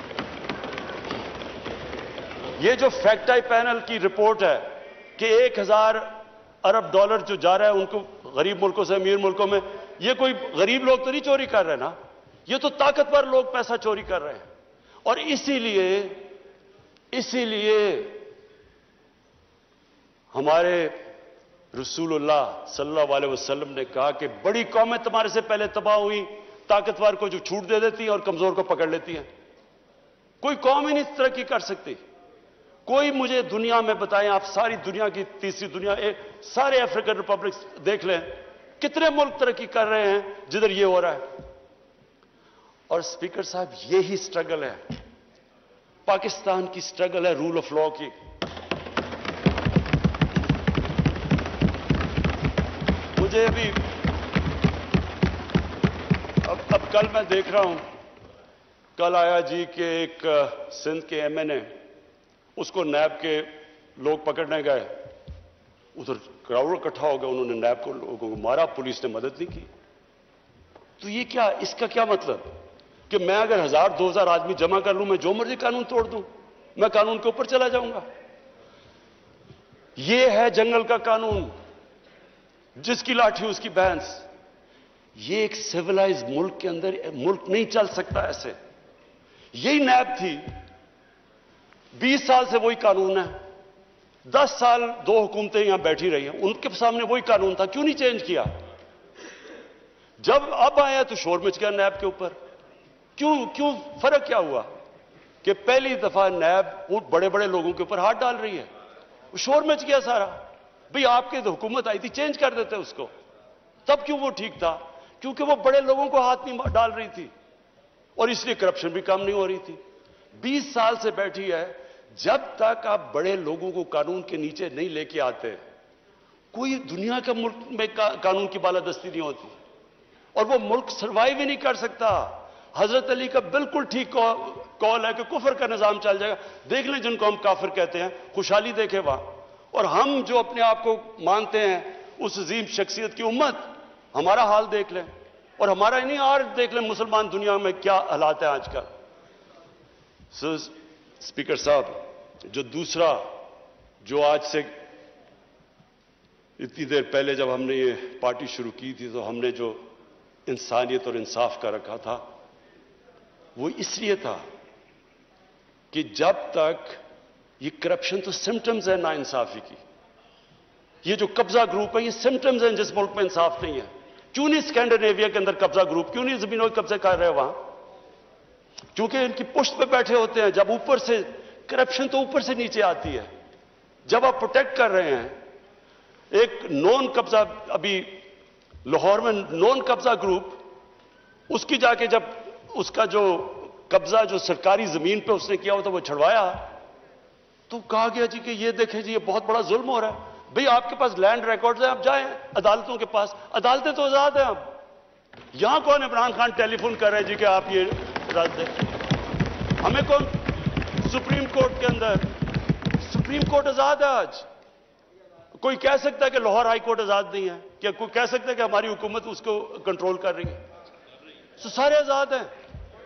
ये जो फैक्ट आई पैनल की रिपोर्ट है कि एक हजार अरब डॉलर जो जा रहा है उनको गरीब मुल्कों से अमीर मुल्कों में, ये कोई गरीब लोग तो नहीं चोरी कर रहे ना, ये तो ताकतवर लोग पैसा चोरी कर रहे हैं। और इसीलिए इसीलिए हमारे रसूलुल्लाह सल्लल्लाहु अलैहि वसल्लम ने कहा कि बड़ी कौमें तुम्हारे से पहले तबाह हुई, ताकतवर को जो छूट दे देती है और कमजोर को पकड़ लेती है। कोई कौम ही नहीं तरक्की कर सकती। कोई मुझे दुनिया में बताएं, आप सारी दुनिया की तीसरी दुनिया, एक सारे अफ्रीकन रिपब्लिक देख लें, कितने मुल्क तरक्की कर रहे हैं जिधर ये हो रहा है। और स्पीकर साहब, यही स्ट्रगल है, पाकिस्तान की स्ट्रगल है रूल ऑफ लॉ की। मुझे भी अब अब कल मैं देख रहा हूं, कल आया जी के एक सिंध के एम एन ए, उसको नैब के लोग पकड़ने गए, उधर क्राउड इकट्ठा हो गया, उन्होंने नैब को लोगों को मारा, पुलिस ने मदद नहीं की। तो ये क्या, इसका क्या मतलब कि मैं अगर हजार दो हजार आदमी जमा कर लूं, मैं जो मर्जी कानून तोड़ दूं, मैं कानून के ऊपर चला जाऊंगा? ये है जंगल का कानून, जिसकी लाठी उसकी भैंस। ये एक सिविलाइज मुल्क के अंदर मुल्क नहीं चल सकता ऐसे। यही नैब थी, बीस साल से वही कानून है, दस साल दो हुकूमतें यहां बैठी रही हैं, उनके सामने वही कानून था, क्यों नहीं चेंज किया? जब अब आया तो शोर मच गया नैब के ऊपर। क्यों क्यों फर्क क्या हुआ कि पहली दफा नैब उन बड़े बड़े लोगों के ऊपर हाथ डाल रही है, शोर मच गया सारा। भाई आपकी तो हुकूमत आई थी, चेंज कर देते उसको। तब क्यों वो ठीक था? क्योंकि वो बड़े लोगों को हाथ नहीं डाल रही थी और इसलिए करप्शन भी कम नहीं हो रही थी। बीस साल से बैठी है, जब तक आप बड़े लोगों को कानून के नीचे नहीं लेके आते, कोई दुनिया के मुल्क में का, कानून की बालादस्ती नहीं होती और वो मुल्क सर्वाइव ही नहीं कर सकता। हजरत अली का बिल्कुल ठीक कॉल है कि कुफर का निजाम चल जाएगा। देख लें जिनको हम काफिर कहते हैं, खुशहाली देखे वहां, और हम जो अपने आप को मानते हैं उस अजीम शख्सियत की उम्मत, हमारा हाल देख लें। और हमारा ही नहीं, और देख लें मुसलमान दुनिया में क्या हालात है आजकल। सो स्पीकर साहब, जो दूसरा जो आज से इतनी देर पहले जब हमने ये पार्टी शुरू की थी तो हमने जो इंसानियत और इंसाफ का रखा था, वो इसलिए था कि जब तक ये करप्शन तो सिम्टम्स है नाइंसाफी की, ये जो कब्जा ग्रुप है ये सिम्टम्स हैं जिस मुल्क में इंसाफ नहीं है। क्यों नहीं स्कैंडिनेविया के अंदर कब्जा ग्रुप, क्यों नहीं जमीनों के कब्जे कर रहे वहां? क्योंकि इनकी पुष्ट पे बैठे होते हैं। जब ऊपर से करप्शन तो ऊपर से नीचे आती है। जब आप प्रोटेक्ट कर रहे हैं एक नॉन कब्जा, अभी लाहौर में नॉन कब्जा ग्रुप, उसकी जाके जब उसका जो कब्जा जो सरकारी जमीन पे उसने किया होता वो छुड़वाया, तो कहा गया जी कि ये देखें जी ये बहुत बड़ा जुल्म हो रहा है। भाई आपके पास लैंड रिकॉर्ड्स हैं, आप जाएं अदालतों के पास, अदालतें तो आजाद हैं। अब यहां कौन इमरान खान टेलीफोन कर रहे हैं जी कि आप ये रद्द दें? हमें कौन? सुप्रीम कोर्ट के अंदर, सुप्रीम कोर्ट आजाद है आज। कोई कह सकता है कि लाहौर हाई कोर्ट आजाद नहीं है? क्या कोई कह सकता है कि हमारी हुकूमत उसको कंट्रोल कर रही है? तो सारे आजाद हैं।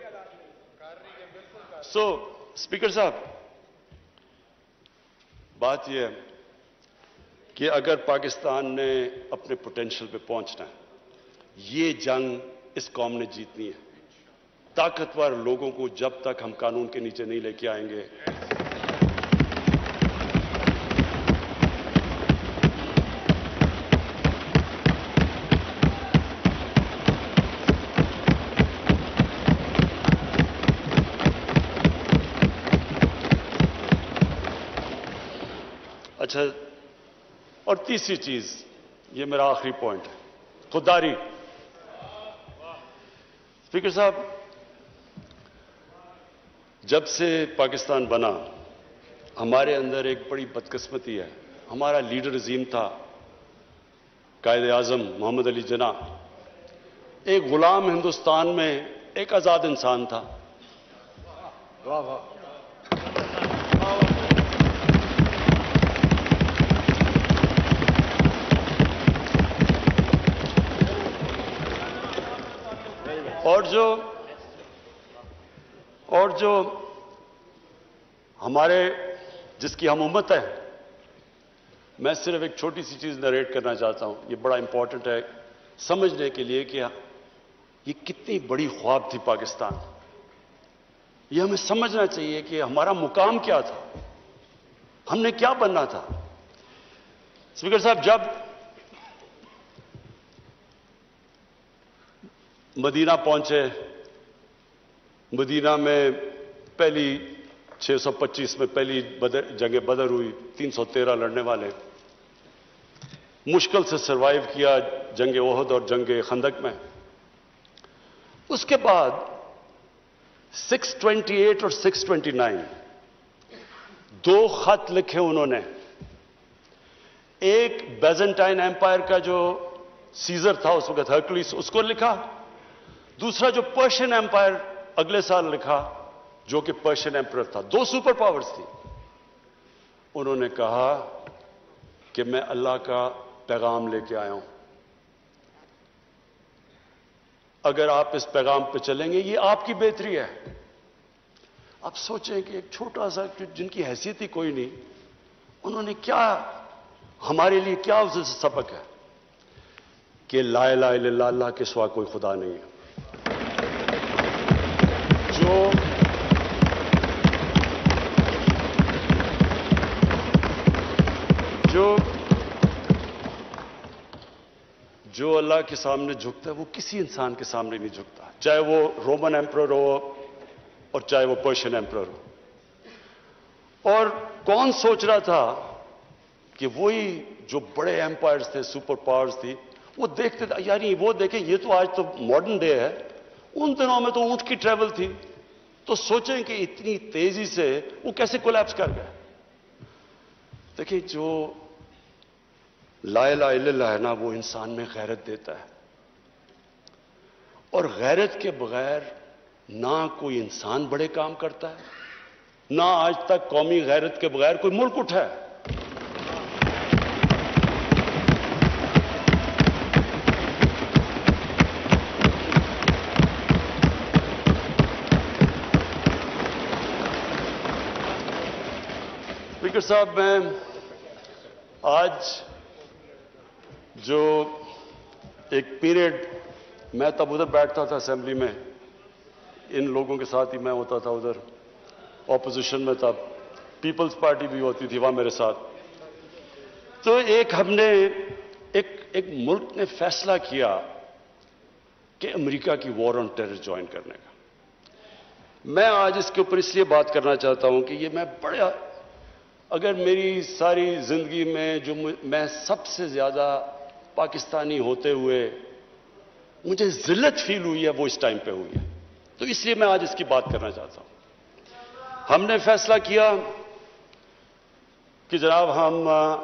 सो स्पीकर साहब, बात यह है कि अगर पाकिस्तान ने अपने पोटेंशियल पे पहुंचना है, ये जंग इस कौम ने जीतनी है। ताकतवर लोगों को जब तक हम कानून के नीचे नहीं लेके आएंगे, अच्छा। और तीसरी चीज, ये मेरा आखिरी पॉइंट है, खुददारी। स्पीकर साहब, जब से पाकिस्तान बना हमारे अंदर एक बड़ी बदकिस्मती है। हमारा लीडर अजीम था कायदे आजम मोहम्मद अली जिन्ना, एक गुलाम हिंदुस्तान में एक आजाद इंसान था। वाह वाह। और जो और जो हमारे जिसकी हम उम्मत है, मैं सिर्फ एक छोटी सी चीज नरेट करना चाहता हूं। ये बड़ा इंपॉर्टेंट है समझने के लिए कि ये कितनी बड़ी ख्वाब थी पाकिस्तान। ये हमें समझना चाहिए कि हमारा मुकाम क्या था, हमने क्या बनना था। स्पीकर साहब, जब मदीना पहुंचे, मदीना में पहली छह सौ पच्चीस में पहली बदर जंग बदर हुई, तीन सौ तेरह लड़ने वाले, मुश्किल से सरवाइव किया जंग ओहद और जंग खंदक में। उसके बाद छह सौ अट्ठाईस और छह सौ उनतीस दो खत लिखे उन्होंने। एक बैजेंटाइन एम्पायर का जो सीजर था उस वक्त, हरकुलिस, उसको लिखा। दूसरा जो पर्शियन एम्पायर अगले साल लिखा, जो कि पर्शियन एम्पायर था। दो सुपर पावर्स थी। उन्होंने कहा कि मैं अल्लाह का पैगाम लेके आया हूं, अगर आप इस पैगाम पे चलेंगे ये आपकी बेहतरी है। आप सोचें कि एक छोटा सा, जिनकी हैसियत ही कोई नहीं, उन्होंने क्या हमारे लिए क्या उससे सबक है कि ला इलाहा इल्लल्लाह, अल्लाह के सिवा कोई खुदा नहीं है। जो جو اللہ کے سامنے جھکتا ہے وہ کسی انسان کے سامنے نہیں جھکتا, چاہے وہ رومن ایمپرر ہو اور چاہے وہ پرشین ایمپرر ہو. اور کون سوچ رہا تھا کہ وہی جو بڑے ایمپائرز تھے, سپر پاورز تھی, وہ دیکھتے تھے یعنی وہ دیکھیں یہ تو آج تو ماڈرن ڈے ہے, ان دنوں میں تو اونٹ کی ٹریول تھی, تو سوچیں کہ اتنی تیزی سے وہ کیسے کولیپس کر گئے. دیکھیں جو لا الہ الا اللہ ہے نا, وہ انسان میں غیرت دیتا ہے, اور غیرت کے بغیر نہ کوئی انسان بڑے کام کرتا ہے, نہ آج تک قومی غیرت کے بغیر کوئی ملک اٹھا ہے. اسپیکر صاحب, میں آج جو ایک پیریڈ میں تب ادھر بیٹھتا تھا اسمبلی میں, ان لوگوں کے ساتھ ہی میں ہوتا تھا ادھر اپوزیشن میں, تب پیپلز پارٹی بھی ہوتی تھی وہاں میرے ساتھ. تو ایک ہم نے ایک ایک ملک نے فیصلہ کیا کہ امریکہ کی وار آن ٹیرر جوائن کرنے کا. میں آج اس کے اوپر اس لیے بات کرنا چاہتا ہوں کہ یہ میں بڑا, اگر میری ساری زندگی میں جو میں سب سے زیادہ پاکستانی ہوتے ہوئے مجھے ذلت فیل ہوئی ہے وہ اس ٹائم پہ ہوئی ہے, تو اس لیے میں آج اس کی بات کرنا چاہتا ہوں. ہم نے فیصلہ کیا کہ جناب ہم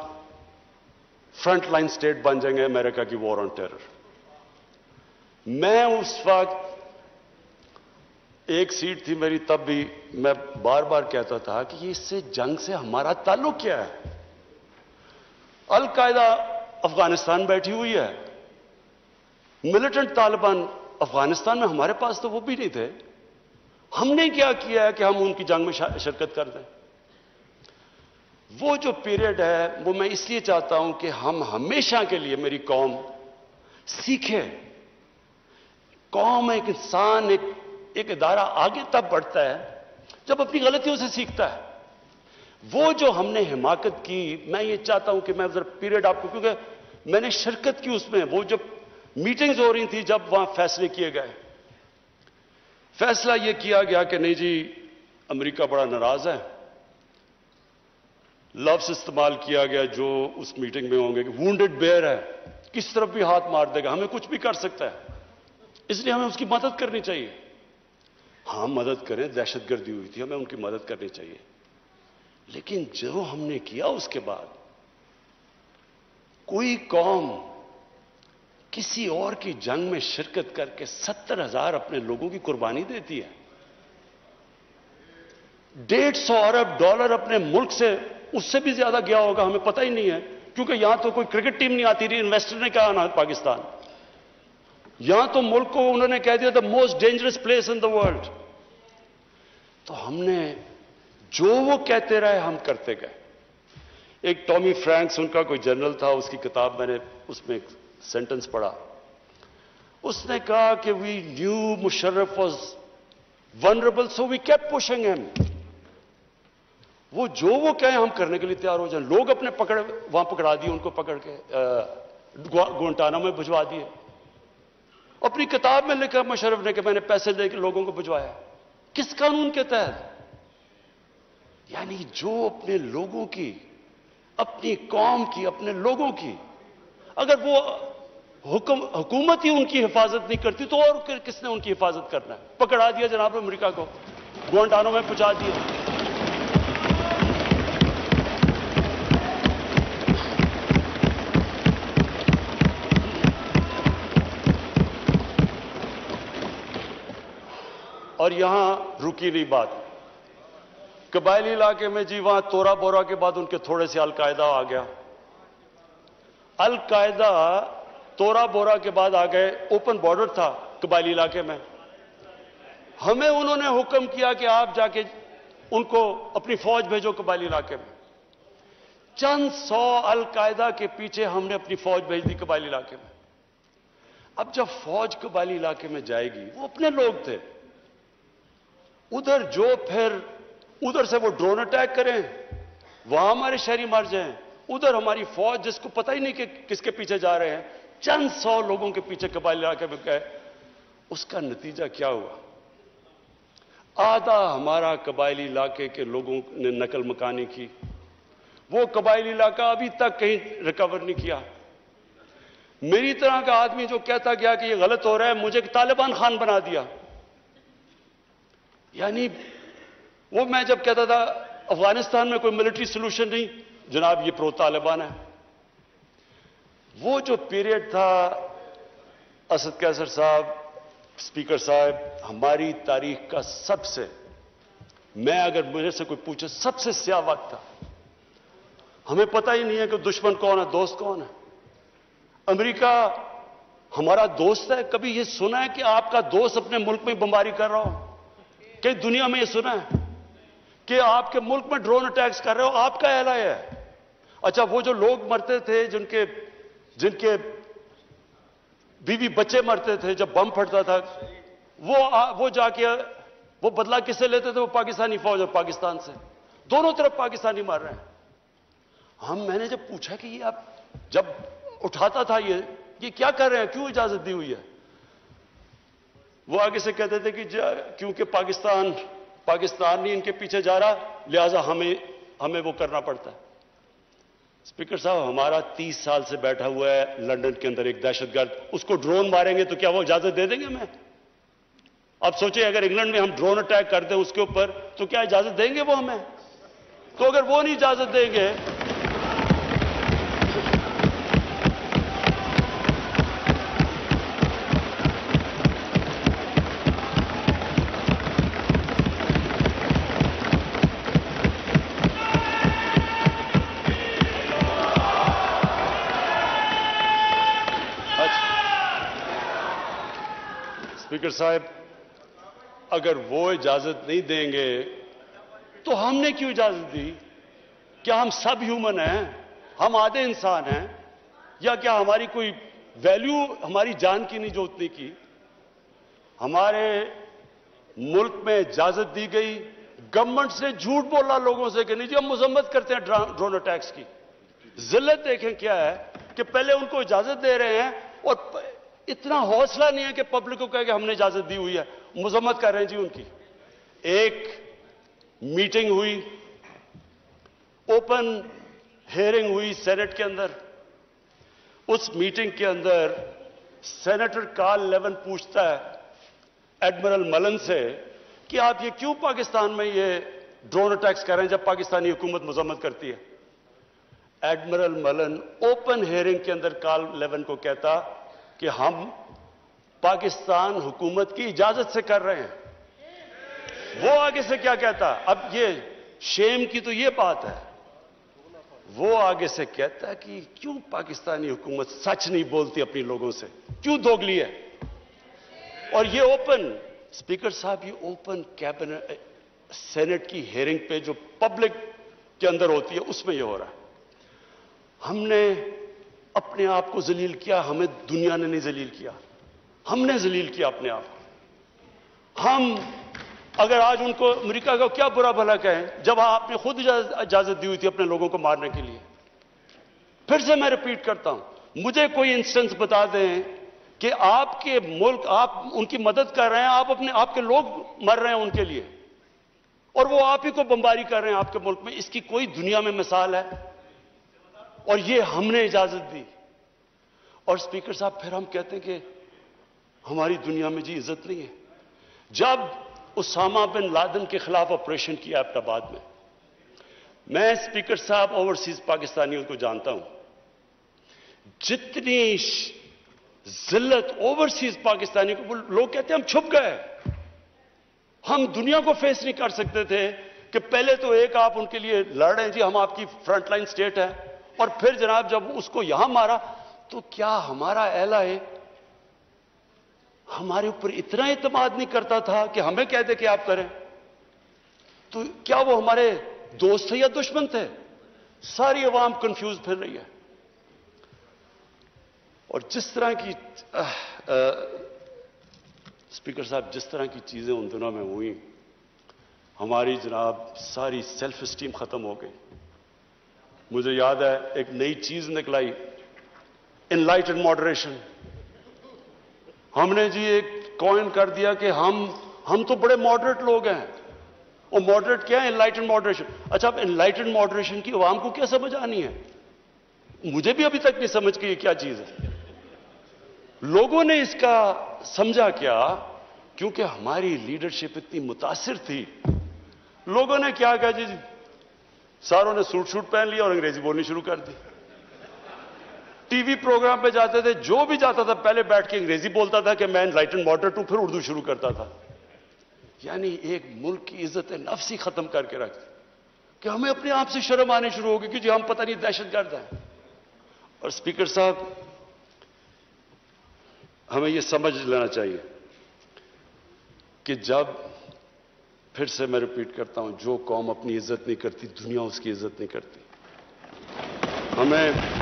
فرنٹ لائن سٹیٹ بن جائیں گے امریکہ کی وار آن ٹیرر. میں اس وقت ایک سیٹ تھی میری, تب بھی میں بار بار کہتا تھا کہ یہ اس سے جنگ سے ہمارا تعلق کیا ہے. القاعدہ افغانستان بیٹھی ہوئی ہے, ملیٹنٹ طالبان افغانستان میں, ہمارے پاس تو وہ بھی نہیں تھے. ہم نے کیا کیا ہے کہ ہم ان کی جنگ میں شرکت کر دیں. وہ جو پیریڈ ہے وہ میں اس لیے چاہتا ہوں کہ ہم ہمیشہ کے لیے, میری قوم سیکھے. قوم ایک انسان, ایک ایک ادارہ آگے تب بڑھتا ہے جب اپنی غلطیوں سے سیکھتا ہے. وہ جو ہم نے حماقت کی, میں یہ چاہتا ہوں کہ میں ذرا پیریڈ آپ کو, کیونکہ میں نے شرکت کی اس میں, وہ جب میٹنگز ہو رہی تھی جب وہاں فیصلے کیے گئے, فیصلہ یہ کیا گیا کہ نہیں جی امریکہ بڑا ناراض ہے. لفظ استعمال کیا گیا جو اس میٹنگ میں ہوں گے کہ وونڈڈ بیئر ہے, کس طرف بھی ہاتھ مار دے گا, ہمیں کچھ بھی کر سکتا ہے, اس لیے ہمیں اس کی مدد کرنی چاہیے. ہاں مدد کریں, دہشت گردی ہوئی تھی, ہمیں ان کی مدد کرنی چاہیے. لیکن جو ہم نے کیا اس کے بعد, کوئی قوم کسی اور کی جنگ میں شرکت کر کے ستر ہزار اپنے لوگوں کی قربانی دیتی ہے. ڈیڑھ سو ارب ڈالر اپنے ملک سے, اس سے بھی زیادہ گیا ہوگا, ہمیں پتہ ہی نہیں ہے, کیونکہ یہاں تو کوئی کرکٹ ٹیم نہیں آتی رہی. انویسٹر نے کہا نا پاکستان, یہاں تو ملک کو انہوں نے کہہ دیا the most dangerous place in the world. تو ہم نے جو وہ کہتے رہے ہم کرتے گئے. ایک ٹامی فرینکس ان کا کوئی جنرل تھا, اس کی کتاب میں نے اس میں ایک سینٹنس پڑھا. اس نے کہا کہ we knew Musharraf was vulnerable so we kept pushing him. وہ جو وہ کہیں ہم کرنے کے لیے تیار ہو جائیں. لوگ اپنے پکڑ وہاں پکڑا دیے, ان کو پکڑ کے گوانٹانامو میں بھجوا دیے. اپنی کتاب میں لکھا مشرف نے کہ میں نے پیسے دے کے لوگوں کو بھجوایا. کس قانون کے تحت؟ یعنی جو اپنے لوگوں کی, اپنی قوم کی, اپنے لوگوں کی, اگر وہ حکم حکومت ہی ان کی حفاظت نہیں کرتی تو اور کس نے ان کی حفاظت کرنا ہے؟ پکڑا دیا جناب امریکہ کو, گوانٹانامو میں پہنچا دیا. اور یہاں رکی نہیں بات. قبائلی علاقے میں جی وہاں تورا بورا کے بعد ان کے تھوڑے سے القاعدہ آ گیا. القاعدہ تورا بورا کے بعد آ گئے. اوپن بارڈر تھا قبائلی علاقے میں. ہمیں انہوں نے حکم کیا کہ آپ جا کے ان کو اپنی فوج بھیجو قبائلی علاقے میں. چند سو القاعدہ کے پیچھے ہم نے اپنی فوج بھیج دی قبائلی علاقے میں. اب جب فوج قبائلی علاقے میں جائے گی, وہ اپنے لوگ تھے ادھر, جو پھر ادھر سے وہ ڈرون اٹیک کریں, وہاں ہمارے شہری مر جائیں, ادھر ہماری فوج جس کو پتہ ہی نہیں کہ کس کے پیچھے جا رہے ہیں, चंद सौ लोगों के पीछे कबायली इलाके में गए, उसका नतीजा क्या हुआ? आधा हमारा कबायली इलाके के लोगों ने नकल मकानी की। वो कबायली इलाका अभी तक कहीं रिकवर नहीं किया। मेरी तरह का आदमी जो कहता गया कि ये गलत हो रहा है, मुझे तालिबान खान बना दिया। यानी वो मैं जब कहता था अफगानिस्तान में कोई मिलिट्री सोल्यूशन नहीं, जनाब ये प्रो तालिबान है। वो जो पीरियड था, असद कैसर साहब, स्पीकर साहब, हमारी तारीख का सबसे, मैं अगर मुझे से कोई पूछे, सबसे स्याह वक्त था। हमें पता ही नहीं है कि दुश्मन कौन है, दोस्त कौन है। अमेरिका हमारा दोस्त है? कभी ये सुना है कि आपका दोस्त अपने मुल्क में बमबारी कर रहा हो? कई दुनिया में ये सुना है कि आपके मुल्क में ड्रोन अटैक्स कर रहे हो? आपका एला है। अच्छा, वो जो लोग मरते थे, जिनके जिनके बीवी बच्चे मरते थे जब बम फटता था, वो आ, वो जाके वो बदला किससे लेते थे? वो पाकिस्तानी फौज और पाकिस्तान से। दोनों तरफ पाकिस्तानी मार रहे हैं। हम मैंने जब पूछा कि ये आप जब उठाता था ये ये क्या कर रहे हैं, क्यों इजाजत दी हुई है? वो आगे से कहते थे कि क्योंकि पाकिस्तान पाकिस्तान नहीं इनके पीछे जा रहा, लिहाजा हमें हमें वो करना पड़ता है। स्पीकर साहब, हमारा तीस साल से बैठा हुआ है लंदन के अंदर एक दहशतगर्द, उसको ड्रोन मारेंगे तो क्या वो इजाजत दे देंगे हमें? अब सोचिए, अगर इंग्लैंड में हम ड्रोन अटैक कर दें उसके ऊपर, तो क्या इजाजत देंगे वो हमें? तो अगर वो नहीं इजाजत देंगे, स्पीकर साहब, अगर वो इजाजत नहीं देंगे तो हमने क्यों इजाजत दी? क्या हम सब ह्यूमन हैं? हम आधे इंसान हैं? या क्या हमारी कोई वैल्यू हमारी जान की नहीं जो उतनी की? हमारे मुल्क में इजाजत दी गई, गवर्नमेंट से झूठ बोला लोगों से कि नहीं जी हम मजम्मत करते हैं ड्रोन अटैक्स की। जिल्लत देखें क्या है कि पहले उनको इजाजत दे रहे हैं और इतना हौसला नहीं है कि पब्लिक को कहे कि हमने इजाजत दी हुई है, मजम्मत कर रहे हैं जी उनकी। एक मीटिंग हुई, ओपन हेयरिंग हुई सेनेट के अंदर। उस मीटिंग के अंदर सेनेटर कार्ल लेवन पूछता है एडमिरल मलन से कि आप ये क्यों पाकिस्तान में ये ड्रोन अटैक्स कर रहे हैं जब पाकिस्तानी हुकूमत मजम्मत करती है? एडमिरल मलन ओपन हेयरिंग के अंदर कार्ल लेवन को कहता कि हम पाकिस्तान हुकूमत की इजाजत से कर रहे हैं। वो आगे से क्या कहता? अब ये शेम की तो ये बात है, वो आगे से कहता है कि क्यों पाकिस्तानी हुकूमत सच नहीं बोलती अपनी लोगों से, क्यों दोगली है? और ये ओपन, स्पीकर साहब, ये ओपन कैबिनेट सेनेट की हेयरिंग पे जो पब्लिक के अंदर होती है, उसमें ये हो रहा है। हमने अपने आप को जलील किया, हमें दुनिया ने नहीं जलील किया, हमने जलील किया अपने आप को। हम अगर आज उनको अमेरिका का क्या बुरा भला कहें जब आपने खुद इजाजत दी हुई थी अपने लोगों को मारने के लिए? फिर से मैं रिपीट करता हूं, मुझे कोई इंस्टेंस बता दें कि आपके मुल्क, आप उनकी मदद कर रहे हैं, आप अपने आपके लोग मर रहे हैं उनके लिए, और वो आप ही को बमबारी कर रहे हैं आपके मुल्क में। इसकी कोई दुनिया में मिसाल है? और ये हमने इजाजत दी। और स्पीकर साहब, फिर हम कहते हैं कि हमारी दुनिया में जी इज्जत नहीं है। जब उसामा बिन लादेन के खिलाफ ऑपरेशन किया एबटाबाद में, मैं स्पीकर साहब ओवरसीज पाकिस्तानियों को जानता हूं, जितनी जिल्लत ओवरसीज पाकिस्तानी को, लोग कहते हैं हम छुप गए, हम दुनिया को फेस नहीं कर सकते थे कि पहले तो एक आप उनके लिए लड़ रहे हैं जी हम आपकी फ्रंटलाइन स्टेट है, और फिर जनाब जब उसको यहां मारा तो क्या हमारा एला है हमारे ऊपर इतना इत्मीनान नहीं करता था कि हमें कह दे कि आप करें? तो क्या वो हमारे दोस्त थे या दुश्मन थे? सारी अवाम कंफ्यूज फिर रही है। और जिस तरह की आ, आ, स्पीकर साहब, जिस तरह की चीजें उन दिनों में हुई, हमारी जनाब सारी सेल्फ स्टीम खत्म हो गई। मुझे याद है एक नई चीज निकलाई, इनलाइटेंड मॉडरेशन। हमने जी एक कॉइन कर दिया कि हम हम तो बड़े मॉडरेट लोग हैं। और मॉडरेट क्या है? Enlightened moderation. अच्छा, अब इनलाइटेंड मॉडरेशन की आवाम को क्या समझ आनी है? मुझे भी अभी तक नहीं समझ कि ये क्या चीज है। लोगों ने इसका समझा क्या? क्योंकि हमारी लीडरशिप इतनी मुतासिर थी, लोगों ने क्या कहा जी, सारों ने सूट शूट पहन लिया और अंग्रेजी बोलनी शुरू कर दी। टीवी प्रोग्राम पे जाते थे, जो भी जाता था पहले बैठ के अंग्रेजी बोलता था कि मैं एनलाइटेंड मॉडरेट हूं, फिर उर्दू शुरू करता था। यानी एक मुल्क की इज्जत नफ्स ही खत्म करके रख दी कि हमें अपने आप से शर्म आने शुरू होगी कि जी हम पता नहीं दहशतगर्द हैं। और स्पीकर साहब, हमें यह समझ लेना चाहिए कि जब, फिर से मैं रिपीट करता हूं, जो कौम अपनी इज्जत नहीं करती, दुनिया उसकी इज्जत नहीं करती। हमें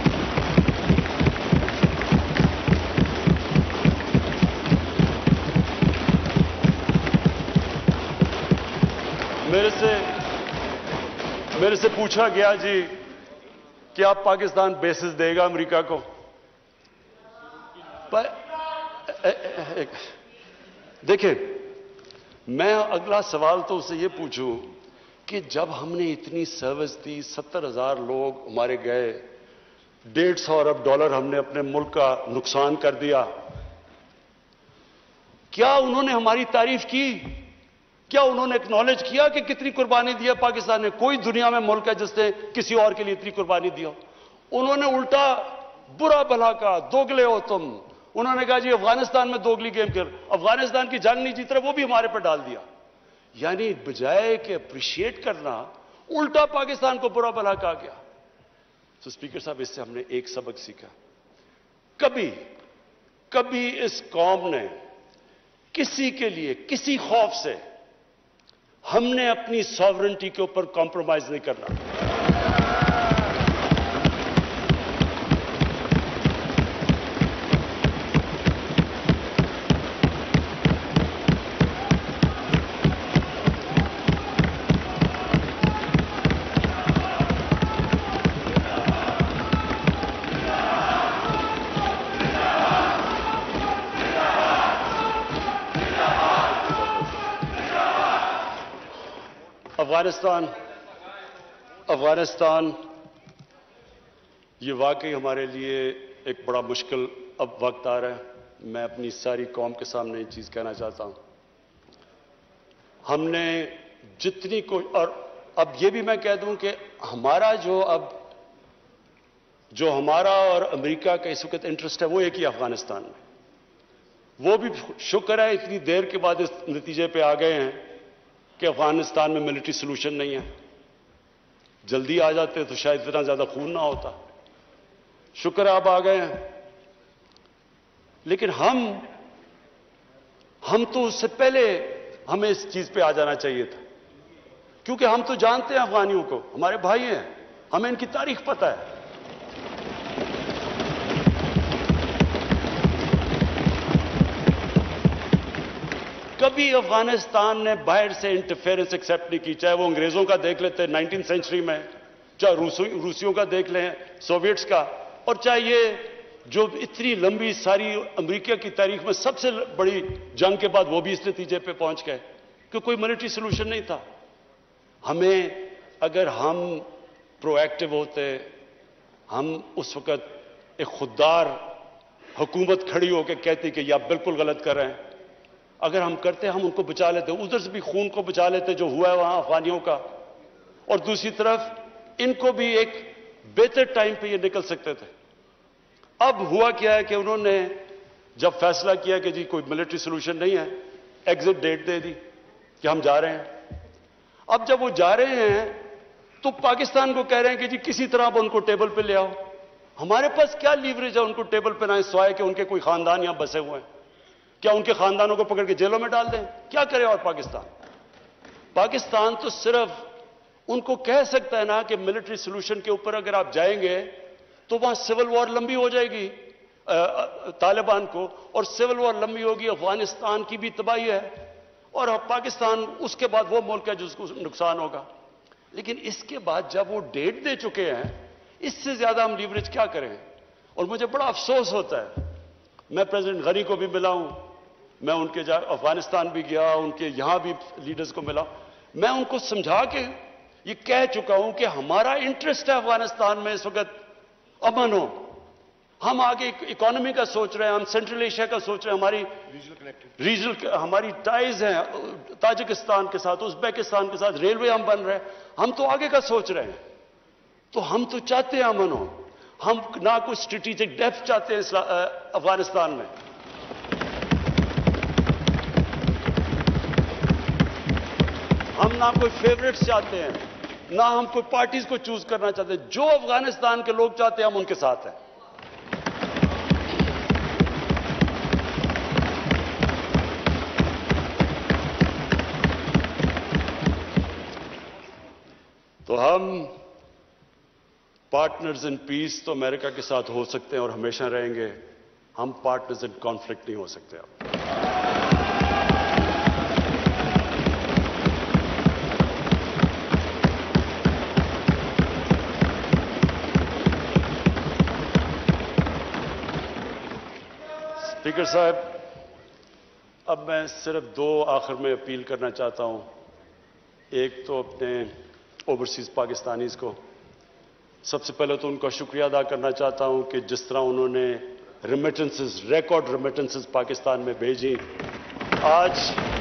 मेरे से मेरे से पूछा गया जी कि आप पाकिस्तान बेसिस देगा अमेरिका को? पर देखें, मैं अगला सवाल तो उससे ये पूछूं कि जब हमने इतनी सर्विस दी, सत्तर हजार लोग हमारे गए, डेढ़ सौ अरब डॉलर हमने अपने मुल्क का नुकसान कर दिया, क्या उन्होंने हमारी तारीफ की? क्या उन्होंने एक्नॉलेज किया कि कितनी कुर्बानी दी है पाकिस्तान ने? कोई दुनिया में मुल्क है जिसने किसी और के लिए इतनी कुर्बानी दी हो? उन्होंने उल्टा बुरा भला कहा, दोगले हो तुम। उन्होंने कहा जी अफगानिस्तान में दोगली गेम खेल, अफगानिस्तान की जंग नहीं जीत रहे, वो भी हमारे पर डाल दिया। यानी बजाय कि अप्रिशिएट करना, उल्टा पाकिस्तान को बुरा भला कहा गया। तो स्पीकर साहब, इससे हमने एक सबक सीखा, कभी कभी इस कौम ने किसी के लिए, किसी खौफ से, हमने अपनी सॉवरेंटी के ऊपर कॉम्प्रोमाइज नहीं करना। अफगानिस्तान अफगानिस्तान ये वाकई हमारे लिए एक बड़ा मुश्किल अब वक्त आ रहा है। मैं अपनी सारी कौम के सामने ये चीज कहना चाहता हूं, हमने जितनी को, और अब ये भी मैं कह दूं कि हमारा जो अब जो हमारा और अमेरिका का इस वक्त इंटरेस्ट है वो एक ही अफगानिस्तान में। वो भी शुक्र है इतनी देर के बाद इस नतीजे पे आ गए हैं कि अफगानिस्तान में मिलिट्री सोल्यूशन नहीं है। जल्दी आ जाते तो शायद इतना ज्यादा खून ना होता। शुक्र है अब आ गए हैं। लेकिन हम हम तो उससे पहले हमें इस चीज पे आ जाना चाहिए था, क्योंकि हम तो जानते हैं अफगानियों को, हमारे भाई हैं, हमें इनकी तारीख पता है। कभी अफगानिस्तान ने बाहर से इंटरफेरेंस एक्सेप्ट नहीं की, चाहे वो अंग्रेजों का देख लेते नाइनटीन सेंचुरी में, चाहे रूसियों का देख लें, सोवियट्स का, और चाहे ये जो इतनी लंबी सारी अमेरिका की तारीख में सबसे बड़ी जंग के बाद वो भी इस नतीजे पे पहुंच गए कि कोई मिलिट्री सोल्यूशन नहीं था। हमें, अगर हम प्रोएक्टिव होते, हम उस वक्त एक खुददार हुकूमत खड़ी होकर कहती कि ये आप बिल्कुल गलत कर रहे हैं, अगर हम करते, हम उनको बचा लेते, उधर से भी खून को बचा लेते जो हुआ है वहां अफगानियों का, और दूसरी तरफ इनको भी एक बेहतर टाइम पे ये निकल सकते थे। अब हुआ क्या है कि उन्होंने जब फैसला किया कि जी कोई मिलिट्री सोल्यूशन नहीं है, एग्जिट डेट दे दी कि हम जा रहे हैं। अब जब वो जा रहे हैं तो पाकिस्तान को कह रहे हैं कि जी किसी तरह आप उनको टेबल पे ले आओ। हमारे पास क्या लीवरेज है उनको टेबल पे ना सिवाय कि उनके कोई खानदान यहां बसे हुए हैं? क्या उनके खानदानों को पकड़ के जेलों में डाल दें? क्या करे? और पाकिस्तान पाकिस्तान तो सिर्फ उनको कह सकता है ना कि मिलिट्री सोल्यूशन के ऊपर अगर आप जाएंगे तो वहां सिविल वॉर लंबी हो जाएगी तालिबान को, और सिविल वॉर लंबी होगी, अफगानिस्तान की भी तबाही है, और पाकिस्तान उसके बाद वो मुल्क है जिसको नुकसान होगा। लेकिन इसके बाद जब वो डेट दे चुके हैं, इससे ज्यादा हम लीवरेज क्या करें? اور مجھے بڑا افسوس ہوتا ہے. میں پریزیڈنٹ غنی کو بھی ملا ہوں, میں ان کے افغانستان بھی گیا, ان کے یہاں بھی لیڈرز کو ملا. میں ان کو سمجھا کے یہ کہہ چکا ہوں کہ ہمارا انٹرسٹ ہے افغانستان میں اس وقت امن ہو. ہم آگے اکانومی کا سوچ رہے ہیں, ہم سینٹرل ایشیا کا سوچ رہے ہیں, ہماری ریجنل ہماری ٹائز ہیں تاجکستان کے ساتھ, ازبیکستان کے ساتھ, ریلوے ہم بن رہے ہیں, ہم تو آگے کا سوچ رہے ہیں. تو ہم تو چاہتے ہیں امن ہو. ہم نہ کوئی اسٹریٹجک ڈیپتھ چاہتے ہیں افغانستان میں. ہم نہ کوئی فیوریٹس چاہتے ہیں, نہ ہم کوئی پارٹیز کو چوز کرنا چاہتے ہیں. جو افغانستان کے لوگ چاہتے ہیں ہم ان کے ساتھ ہیں. تو ہم پارٹنرز ان پیس تو امریکہ کے ساتھ ہو سکتے ہیں اور ہمیشہ رہیں گے. ہم پارٹنرز ان کانفلکٹ نہیں ہو سکتے. اب اسپیکر صاحب, اب میں صرف دو آخر میں اپیل کرنا چاہتا ہوں. ایک تو اپنے اوورسیز پاکستانیز کو, سب سے پہلے تو ان کا شکریہ ادا کرنا چاہتا ہوں کہ جس طرح انہوں نے ریمیٹنسز, ریکارڈ ریمیٹنسز پاکستان میں بھیجی. آج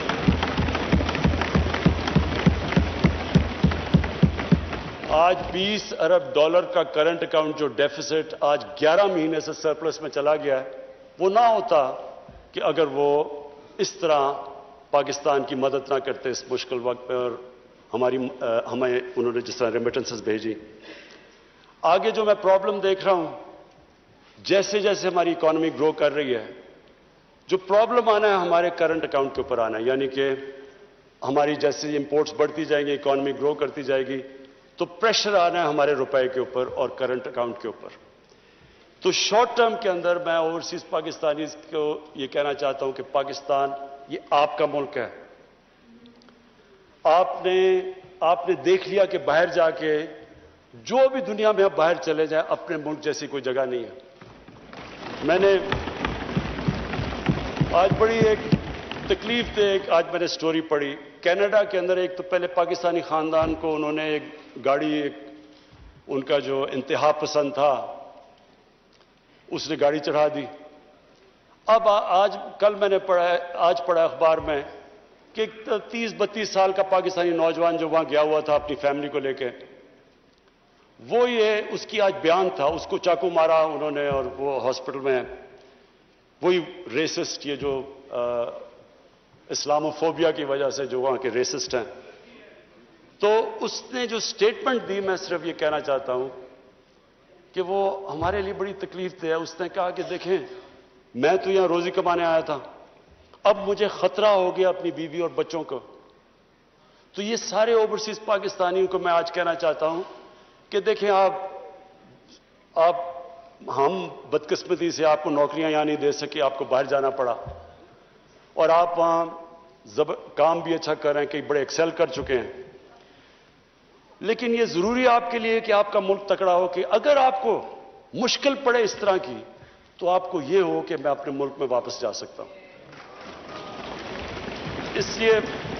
آج بیس ارب ڈالر کا کرنٹ اکاؤنٹ جو ڈیفیسٹ آج گیارہ مہینے سے سرپلس میں چلا گیا ہے, وہ نہ ہوتا کہ اگر وہ اس طرح پاکستان کی مدد نہ کرتے اس مشکل وقت پہ, اور ہماری ہمیں انہوں نے جس طرح ریمیٹنسز بھیجی. آگے جو میں پرابلم دیکھ رہا ہوں, جیسے جیسے ہماری اکانومی گرو کر رہی ہے, جو پرابلم آنا ہے ہمارے کرنٹ اکاؤنٹ کے اوپر آنا ہے. یعنی کہ ہماری جیسے امپورٹس بڑھتی جائیں گی, اکانومی گرو کرتی جائے گی, تو پریشر آنا ہے ہمارے روپے کے اوپر اور کرنٹ اکاؤنٹ کے اوپر. تو شارٹ ٹرم کے اندر میں اوورسیز پاکستانیز کو یہ کہنا چاہتا ہوں کہ پاکستان یہ آپ کا ملک ہے. آپ نے آپ نے دیکھ لیا کہ باہر جا کے جو بھی دنیا میں آپ باہر چلے جائیں, اپنے ملک جیسی کوئی جگہ نہیں ہے. میں نے آج بڑی ایک تکلیف دے ایک آج میں نے سٹوری پڑھی. کینیڈا کے اندر ایک تو پہلے پاکستانی خاندان کو انہوں نے ایک گاڑی, ایک ان کا جو انتہا پسند تھا, اس نے گاڑی چڑھا دی. اب آج کل میں نے پڑھا آج پڑھا اخبار میں کہ تیس بتیس سال کا پاکستانی نوجوان جو وہاں گیا ہوا تھا اپنی فیملی کو لے کے, وہ یہ اس کی آج بیان تھا, اس کو چاقو مارا انہوں نے اور وہ ہاسپٹل میں. وہی ریسسٹ, یہ جو اسلاموفوبیا کی وجہ سے جو وہاں کے ریسسٹ ہیں. تو اس نے جو سٹیٹمنٹ دی, میں صرف یہ کہنا چاہتا ہوں کہ وہ ہمارے لیے بڑی تکلیف دہ ہے. اس نے کہا کہ دیکھیں, میں تو یہاں روزی کمانے آیا تھا, اب مجھے خطرہ ہو گیا اپنی بیوی اور بچوں کو. تو یہ سارے اوورسیز پاکستانیوں کو میں آج کہنا چاہتا ہوں کہ دیکھیں, آپ آپ ہم بدقسمتی سے آپ کو نوکریاں یہاں نہیں دے سکے, آپ کو باہر جانا پڑا, اور آپ وہاں کام بھی اچھا کر رہے ہیں, کئی بڑے ایکسل کر چکے ہیں. لیکن یہ ضروری آپ کے لیے کہ آپ کا ملک تکڑا ہو, کہ اگر آپ کو مشکل پڑے اس طرح کی, تو آپ کو یہ ہو کہ میں اپنے ملک میں واپس جا سکتا ہوں. اس لیے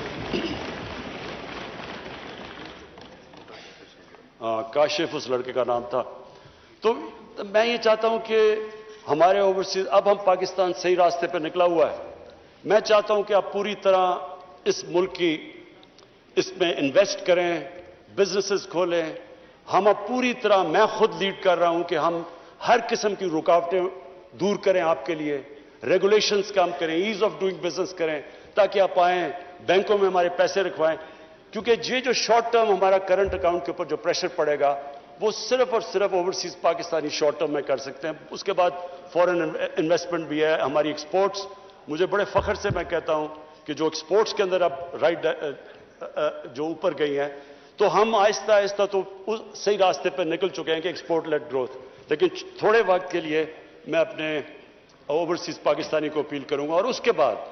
کاشف اس لڑکے کا نام تھا. تو میں یہ چاہتا ہوں کہ ہمارے اوورسیز, اب ہم پاکستان صحیح راستے پہ نکلا ہوا ہے. میں چاہتا ہوں کہ آپ پوری طرح اس ملک کی اس میں انویسٹ کریں, بزنسز کھولیں. ہم اب پوری طرح, میں خود لیڈ کر رہا ہوں کہ ہم ہر قسم کی رکاوٹیں دور کریں آپ کے لیے, ریگولیشنز کام کریں, ایز آف ڈوئنگ بزنس کریں, تاکہ آپ آئیں, بینکوں میں ہمارے پیسے رکھوائیں. کیونکہ یہ جو شارٹ ٹرم ہمارا کرنٹ اکاؤنٹ کے اوپر جو پریشر پڑے گا, وہ صرف اور صرف اوورسیز پاکستانی شارٹ ٹرم میں کر سکتے ہیں. اس کے بعد فورن انویسٹمنٹ بھی ہے, ہماری ایکسپورٹس. مجھے بڑے فخر سے میں کہتا ہوں کہ جو ایکسپورٹس کے اندر اب رائٹ جو اوپر گئی ہیں, تو ہم آہستہ آہستہ تو صحیح راستے پہ نکل چکے ہیں کہ ایکسپورٹ لیڈ گروتھ. لیکن تھوڑے وقت کے لیے میں اپنے اوورسیز پاکستانی کو اپیل کروں گا, اور اس کے بعد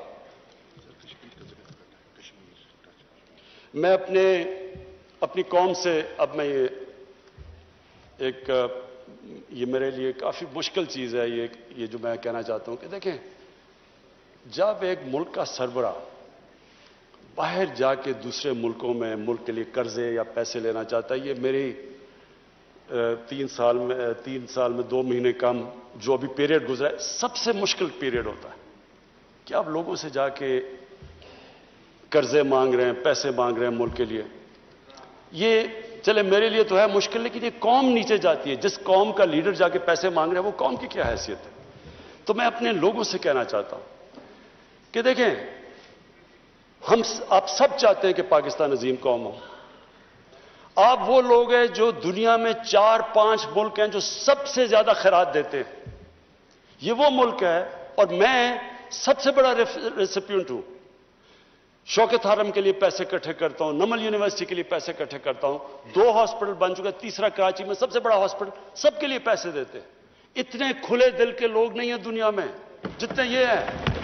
میں اپنے اپنی قوم سے اب میں یہ ایک یہ میرے لیے کافی مشکل چیز ہے یہ یہ جو میں کہنا چاہتا ہوں کہ دیکھیں، جب ایک ملک کا سربراہ باہر جا کے دوسرے ملکوں میں ملک کے لیے قرضے یا پیسے لینا چاہتا ہے، یہ میری تین سال میں تین سال میں دو مہینے کم جو ابھی پیریڈ گزرا ہے، سب سے مشکل پیریڈ ہوتا ہے کہ آپ لوگوں سے جا کے قرضے مانگ رہے ہیں، پیسے مانگ رہے ہیں ملک کے لیے۔ یہ چلے میرے لیے تو ہے مشکل، لیکن یہ قوم نیچے جاتی ہے۔ جس قوم کا لیڈر جا کے پیسے مانگ رہے ہیں وہ قوم کی کیا حیثیت ہے؟ تو میں اپنے لوگوں سے کہنا چاہتا ہوں کہ دیکھیں، ہم آپ سب چاہتے ہیں کہ پاکستان عظیم قوم ہو۔ آپ وہ لوگ ہیں جو دنیا میں چار پانچ ملک ہیں جو سب سے زیادہ خیرات دیتے ہیں، یہ وہ ملک ہے، اور میں سب سے بڑا ریسیپینٹ ہوں۔ شوکت حرم کے لیے پیسے اکٹھے کرتا ہوں، نمل یونیورسٹی کے لیے پیسے اکٹھے کرتا ہوں، دو ہاسپٹل بن چکے، تیسرا کراچی میں سب سے بڑا ہاسپٹل، سب کے لیے پیسے دیتے ہیں۔ اتنے کھلے دل کے لوگ نہیں ہیں دنیا میں جتنے یہ ہیں۔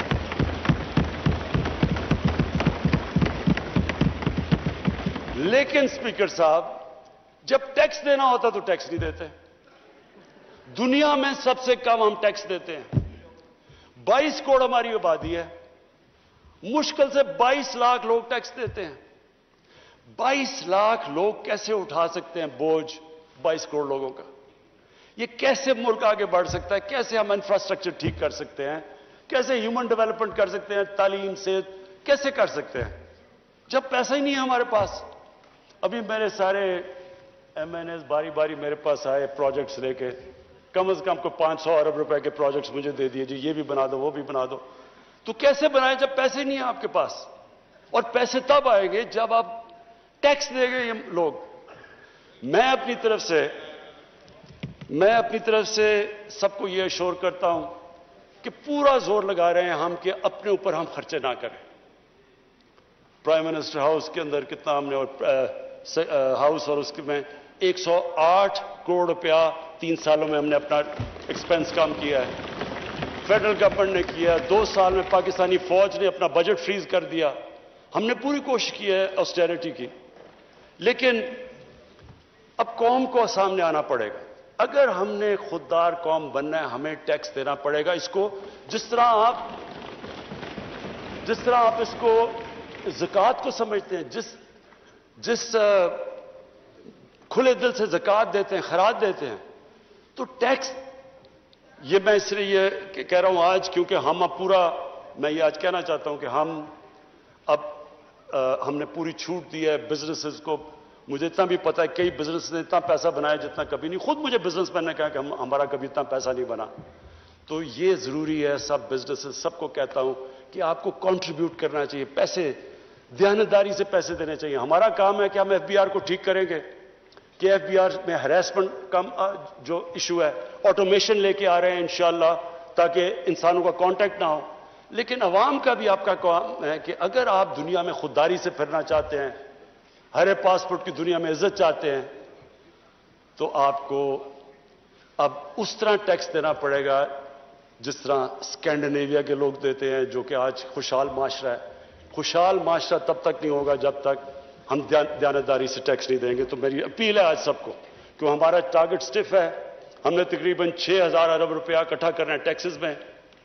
لیکن اسپیکر صاحب، جب ٹیکس دینا ہوتا تو ٹیکس نہیں دیتے۔ دنیا میں سب سے کم ہم ٹیکس دیتے ہیں۔ بائیس کروڑ ہماری آبادی ہے، مشکل سے بائیس لاکھ لوگ ٹیکس دیتے ہیں۔ بائیس لاکھ لوگ کیسے اٹھا سکتے ہیں بوجھ بائیس کروڑ لوگوں کا؟ یہ کیسے ملک آگے بڑھ سکتا ہے؟ کیسے ہم انفراسٹرکچر ٹھیک کر سکتے ہیں؟ کیسے ہیومن ڈیولپمنٹ کر سکتے ہیں؟ تعلیم سے کیسے کر سکتے ہیں جب پیسہ ہی نہیں ہے ہمارے پاس؟ ابھی میرے سارے ایم این ایز باری باری میرے پاس آئے پروجیکٹس لے کے، کم از کم کو پانچ سو ارب روپے کے پروجیکٹس مجھے دے دیے، جی یہ بھی بنا دو وہ بھی بنا دو۔ تو کیسے بنائیں جب پیسے نہیں ہیں آپ کے پاس؟ اور پیسے تب آئیں گے جب آپ ٹیکس دیں گے یہ لوگ۔ میں اپنی طرف سے میں اپنی طرف سے سب کو یہ اشور کرتا ہوں کہ پورا زور لگا رہے ہیں ہم کہ اپنے اوپر ہم خرچے نہ کریں۔ پرائم منسٹر ہاؤس کے اندر کتنا ہم نے، اور ہاؤس اور اس کے میں ایک سو آٹھ کروڑ روپیہ تین سالوں میں ہم نے اپنا ایکسپینس کم کیا ہے۔ فیڈرل گورنمنٹ نے کیا، دو سال میں پاکستانی فوج نے اپنا بجٹ فریز کر دیا۔ ہم نے پوری کوشش کی ہے آسٹیرٹی کی، لیکن اب قوم کو سامنے آنا پڑے گا۔ اگر ہم نے خوددار قوم بننا ہے ہمیں ٹیکس دینا پڑے گا۔ اس کو جس طرح آپ جس طرح آپ اس کو زکوٰۃ کو سمجھتے ہیں، جس جس کھلے دل سے زکوٰۃ دیتے ہیں، خیرات دیتے ہیں، تو ٹیکس، یہ میں اس لیے یہ کہہ رہا ہوں آج کیونکہ ہم اب پورا، میں یہ آج کہنا چاہتا ہوں کہ ہم اب ہم نے پوری چھوٹ دی ہے بزنسز کو۔ مجھے اتنا بھی پتا ہے کئی بزنس نے اتنا پیسہ بنایا جتنا کبھی نہیں، خود مجھے بزنس مین نے کہا کہ ہمارا کبھی اتنا پیسہ نہیں بنا۔ تو یہ ضروری ہے، سب بزنسز سب کو کہتا ہوں کہ آپ کو کنٹریبیوٹ کرنا چاہیے، پیسے دیانتداری سے پیسے دینے چاہیے۔ ہمارا کام ہے کہ ہم ایف بی آر کو ٹھیک کریں گے کہ ایف بی آر میں ہراسمنٹ کم جو ایشو ہے آٹومیشن لے کے آ رہے ہیں انشاءاللہ تاکہ انسانوں کا کانٹیکٹ نہ ہو۔ لیکن عوام کا بھی آپ کا کام ہے کہ اگر آپ دنیا میں خودداری سے پھرنا چاہتے ہیں، ہر پاسپورٹ کی دنیا میں عزت چاہتے ہیں، تو آپ کو اب اس طرح ٹیکس دینا پڑے گا جس طرح اسکینڈینیویا کے لوگ دیتے ہیں، جو کہ آج خوشحال معاشرہ ہے۔ خوشحال معاشرہ تب تک نہیں ہوگا جب تک ہم دیانتداری سے ٹیکس نہیں دیں گے۔ تو میری اپیل ہے آج سب کو کہ ہمارا ٹارگٹ سٹف ہے، ہم نے تقریباً چھ ہزار ارب روپیہ اکٹھا کرنا ہے ٹیکسز میں،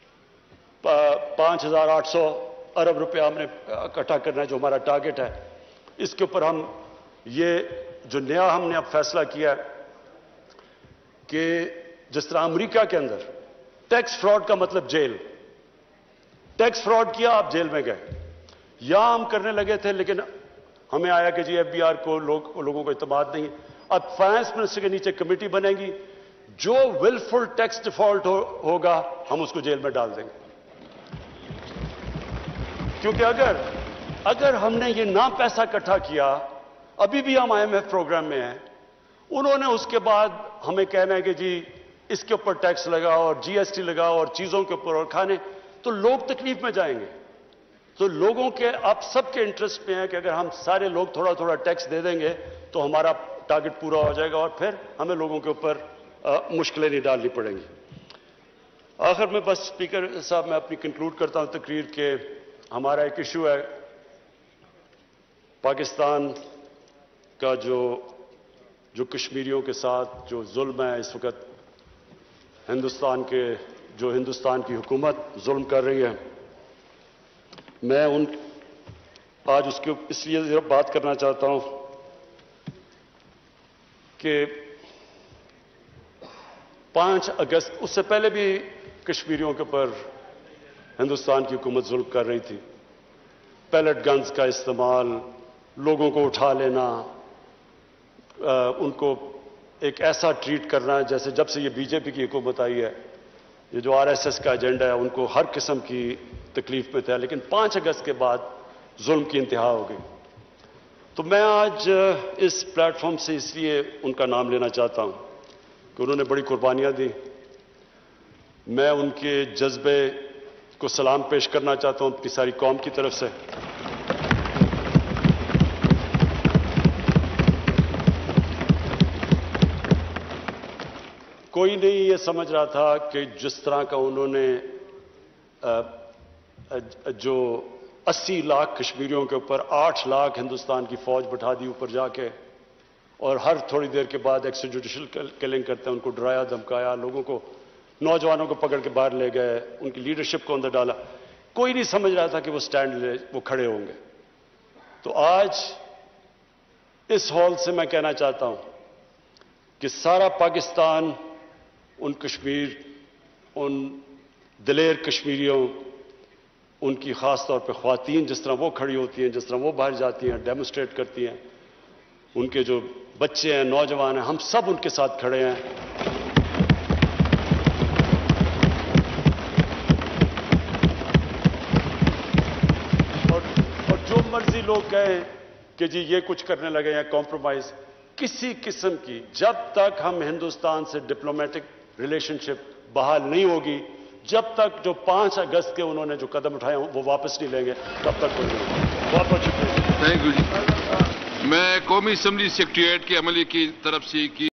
پانچ ہزار آٹھ سو ارب روپیہ ہم نے اکٹھا کرنا ہے جو ہمارا ٹارگٹ ہے۔ اس کے اوپر ہم یہ جو نیا ہم نے اب فیصلہ کیا ہے کہ جس طرح امریکہ کے اندر ٹیکس فراڈ کا مطلب جیل، ٹیکس فراڈ کیا آپ جیل میں گئے، یہاں ہم کرنے لگے تھے لیکن ہمیں آیا کہ جی ایف بی آر کو لوگ لوگوں کو اعتماد نہیں۔ اب فائنانس منسٹر کے نیچے کمیٹی بنے گی، جو ولفل ٹیکس ڈیفالٹ ہوگا ہم اس کو جیل میں ڈال دیں گے۔ کیونکہ اگر اگر ہم نے یہ نہ پیسہ اکٹھا کیا، ابھی بھی ہم آئی ایم ایف پروگرام میں ہیں، انہوں نے اس کے بعد ہمیں کہنا ہے کہ جی اس کے اوپر ٹیکس لگاؤ اور جی ایس ٹی لگاؤ اور چیزوں کے اوپر اور کھانے، تو لوگ تکلیف میں جائیں گے۔ تو لوگوں کے آپ سب کے انٹرسٹ میں ہے کہ اگر ہم سارے لوگ تھوڑا تھوڑا ٹیکس دے دیں گے تو ہمارا ٹارگٹ پورا ہو جائے گا اور پھر ہمیں لوگوں کے اوپر مشکلیں نہیں ڈالنی پڑیں گی۔ آخر میں بس اسپیکر صاحب میں اپنی کنکلوڈ کرتا ہوں تقریر کہ ہمارا ایک ایشو ہے پاکستان کا جو جو کشمیریوں کے ساتھ جو ظلم ہے اس وقت ہندوستان کے جو ہندوستان کی حکومت ظلم کر رہی ہے، میں ان آج اس کے اس لیے بات کرنا چاہتا ہوں کہ پانچ اگست اس سے پہلے بھی کشمیریوں کے اوپر ہندوستان کی حکومت ظلم کر رہی تھی. پیلٹ گنز کا استعمال، لوگوں کو اٹھا لینا، ان کو ایک ایسا ٹریٹ کرنا جیسے جب سے یہ بی جے پی کی حکومت آئی ہے، یہ جو آر ایس ایس کا ایجنڈا ہے، ان کو ہر قسم کی تکلیف میں تھا. لیکن پانچ اگست کے بعد ظلم کی انتہا ہو گئی. تو میں آج اس پلیٹ فارم سے اس لیے ان کا نام لینا چاہتا ہوں کہ انہوں نے بڑی قربانیاں دی. میں ان کے جذبے کو سلام پیش کرنا چاہتا ہوں اپنی ساری قوم کی طرف سے. کوئی نہیں یہ سمجھ رہا تھا کہ جس طرح کا انہوں نے جو اسی لاکھ کشمیریوں کے اوپر آٹھ لاکھ ہندوستان کی فوج بٹھا دی اوپر جا کے، اور ہر تھوڑی دیر کے بعد ایکسٹرا جوڈیشل کلنگ کرتے ہیں، ان کو ڈرایا دھمکایا، لوگوں کو نوجوانوں کو پکڑ کے باہر لے گئے، ان کی لیڈرشپ کو اندر ڈالا. کوئی نہیں سمجھ رہا تھا کہ وہ سٹینڈ لے وہ کھڑے ہوں گے. تو آج اس ہال سے میں کہنا چاہتا ہوں کہ سارا پاکستان ان کشمیر، ان دلیر کشمیریوں، ان کی خاص طور پہ خواتین جس طرح وہ کھڑی ہوتی ہیں، جس طرح وہ باہر جاتی ہیں، ڈیمونسٹریٹ کرتی ہیں، ان کے جو بچے ہیں، نوجوان ہیں، ہم سب ان کے ساتھ کھڑے ہیں. اور اور جو مرضی لوگ کہیں کہ جی یہ کچھ کرنے لگے ہیں کمپرومائز، کسی قسم کی جب تک ہم ہندوستان سے ڈپلومیٹک ریلیشن شپ بحال نہیں ہوگی، جب تک جو پانچ اگست کے انہوں نے جو قدم اٹھائے ہیں وہ واپس نہیں لیں گے، تب تک وہ نہیں. بہت بہت شکریہ. Thank you ji. میں قومی اسمبلی سیکریٹریٹ کے عملے کی طرف سے کی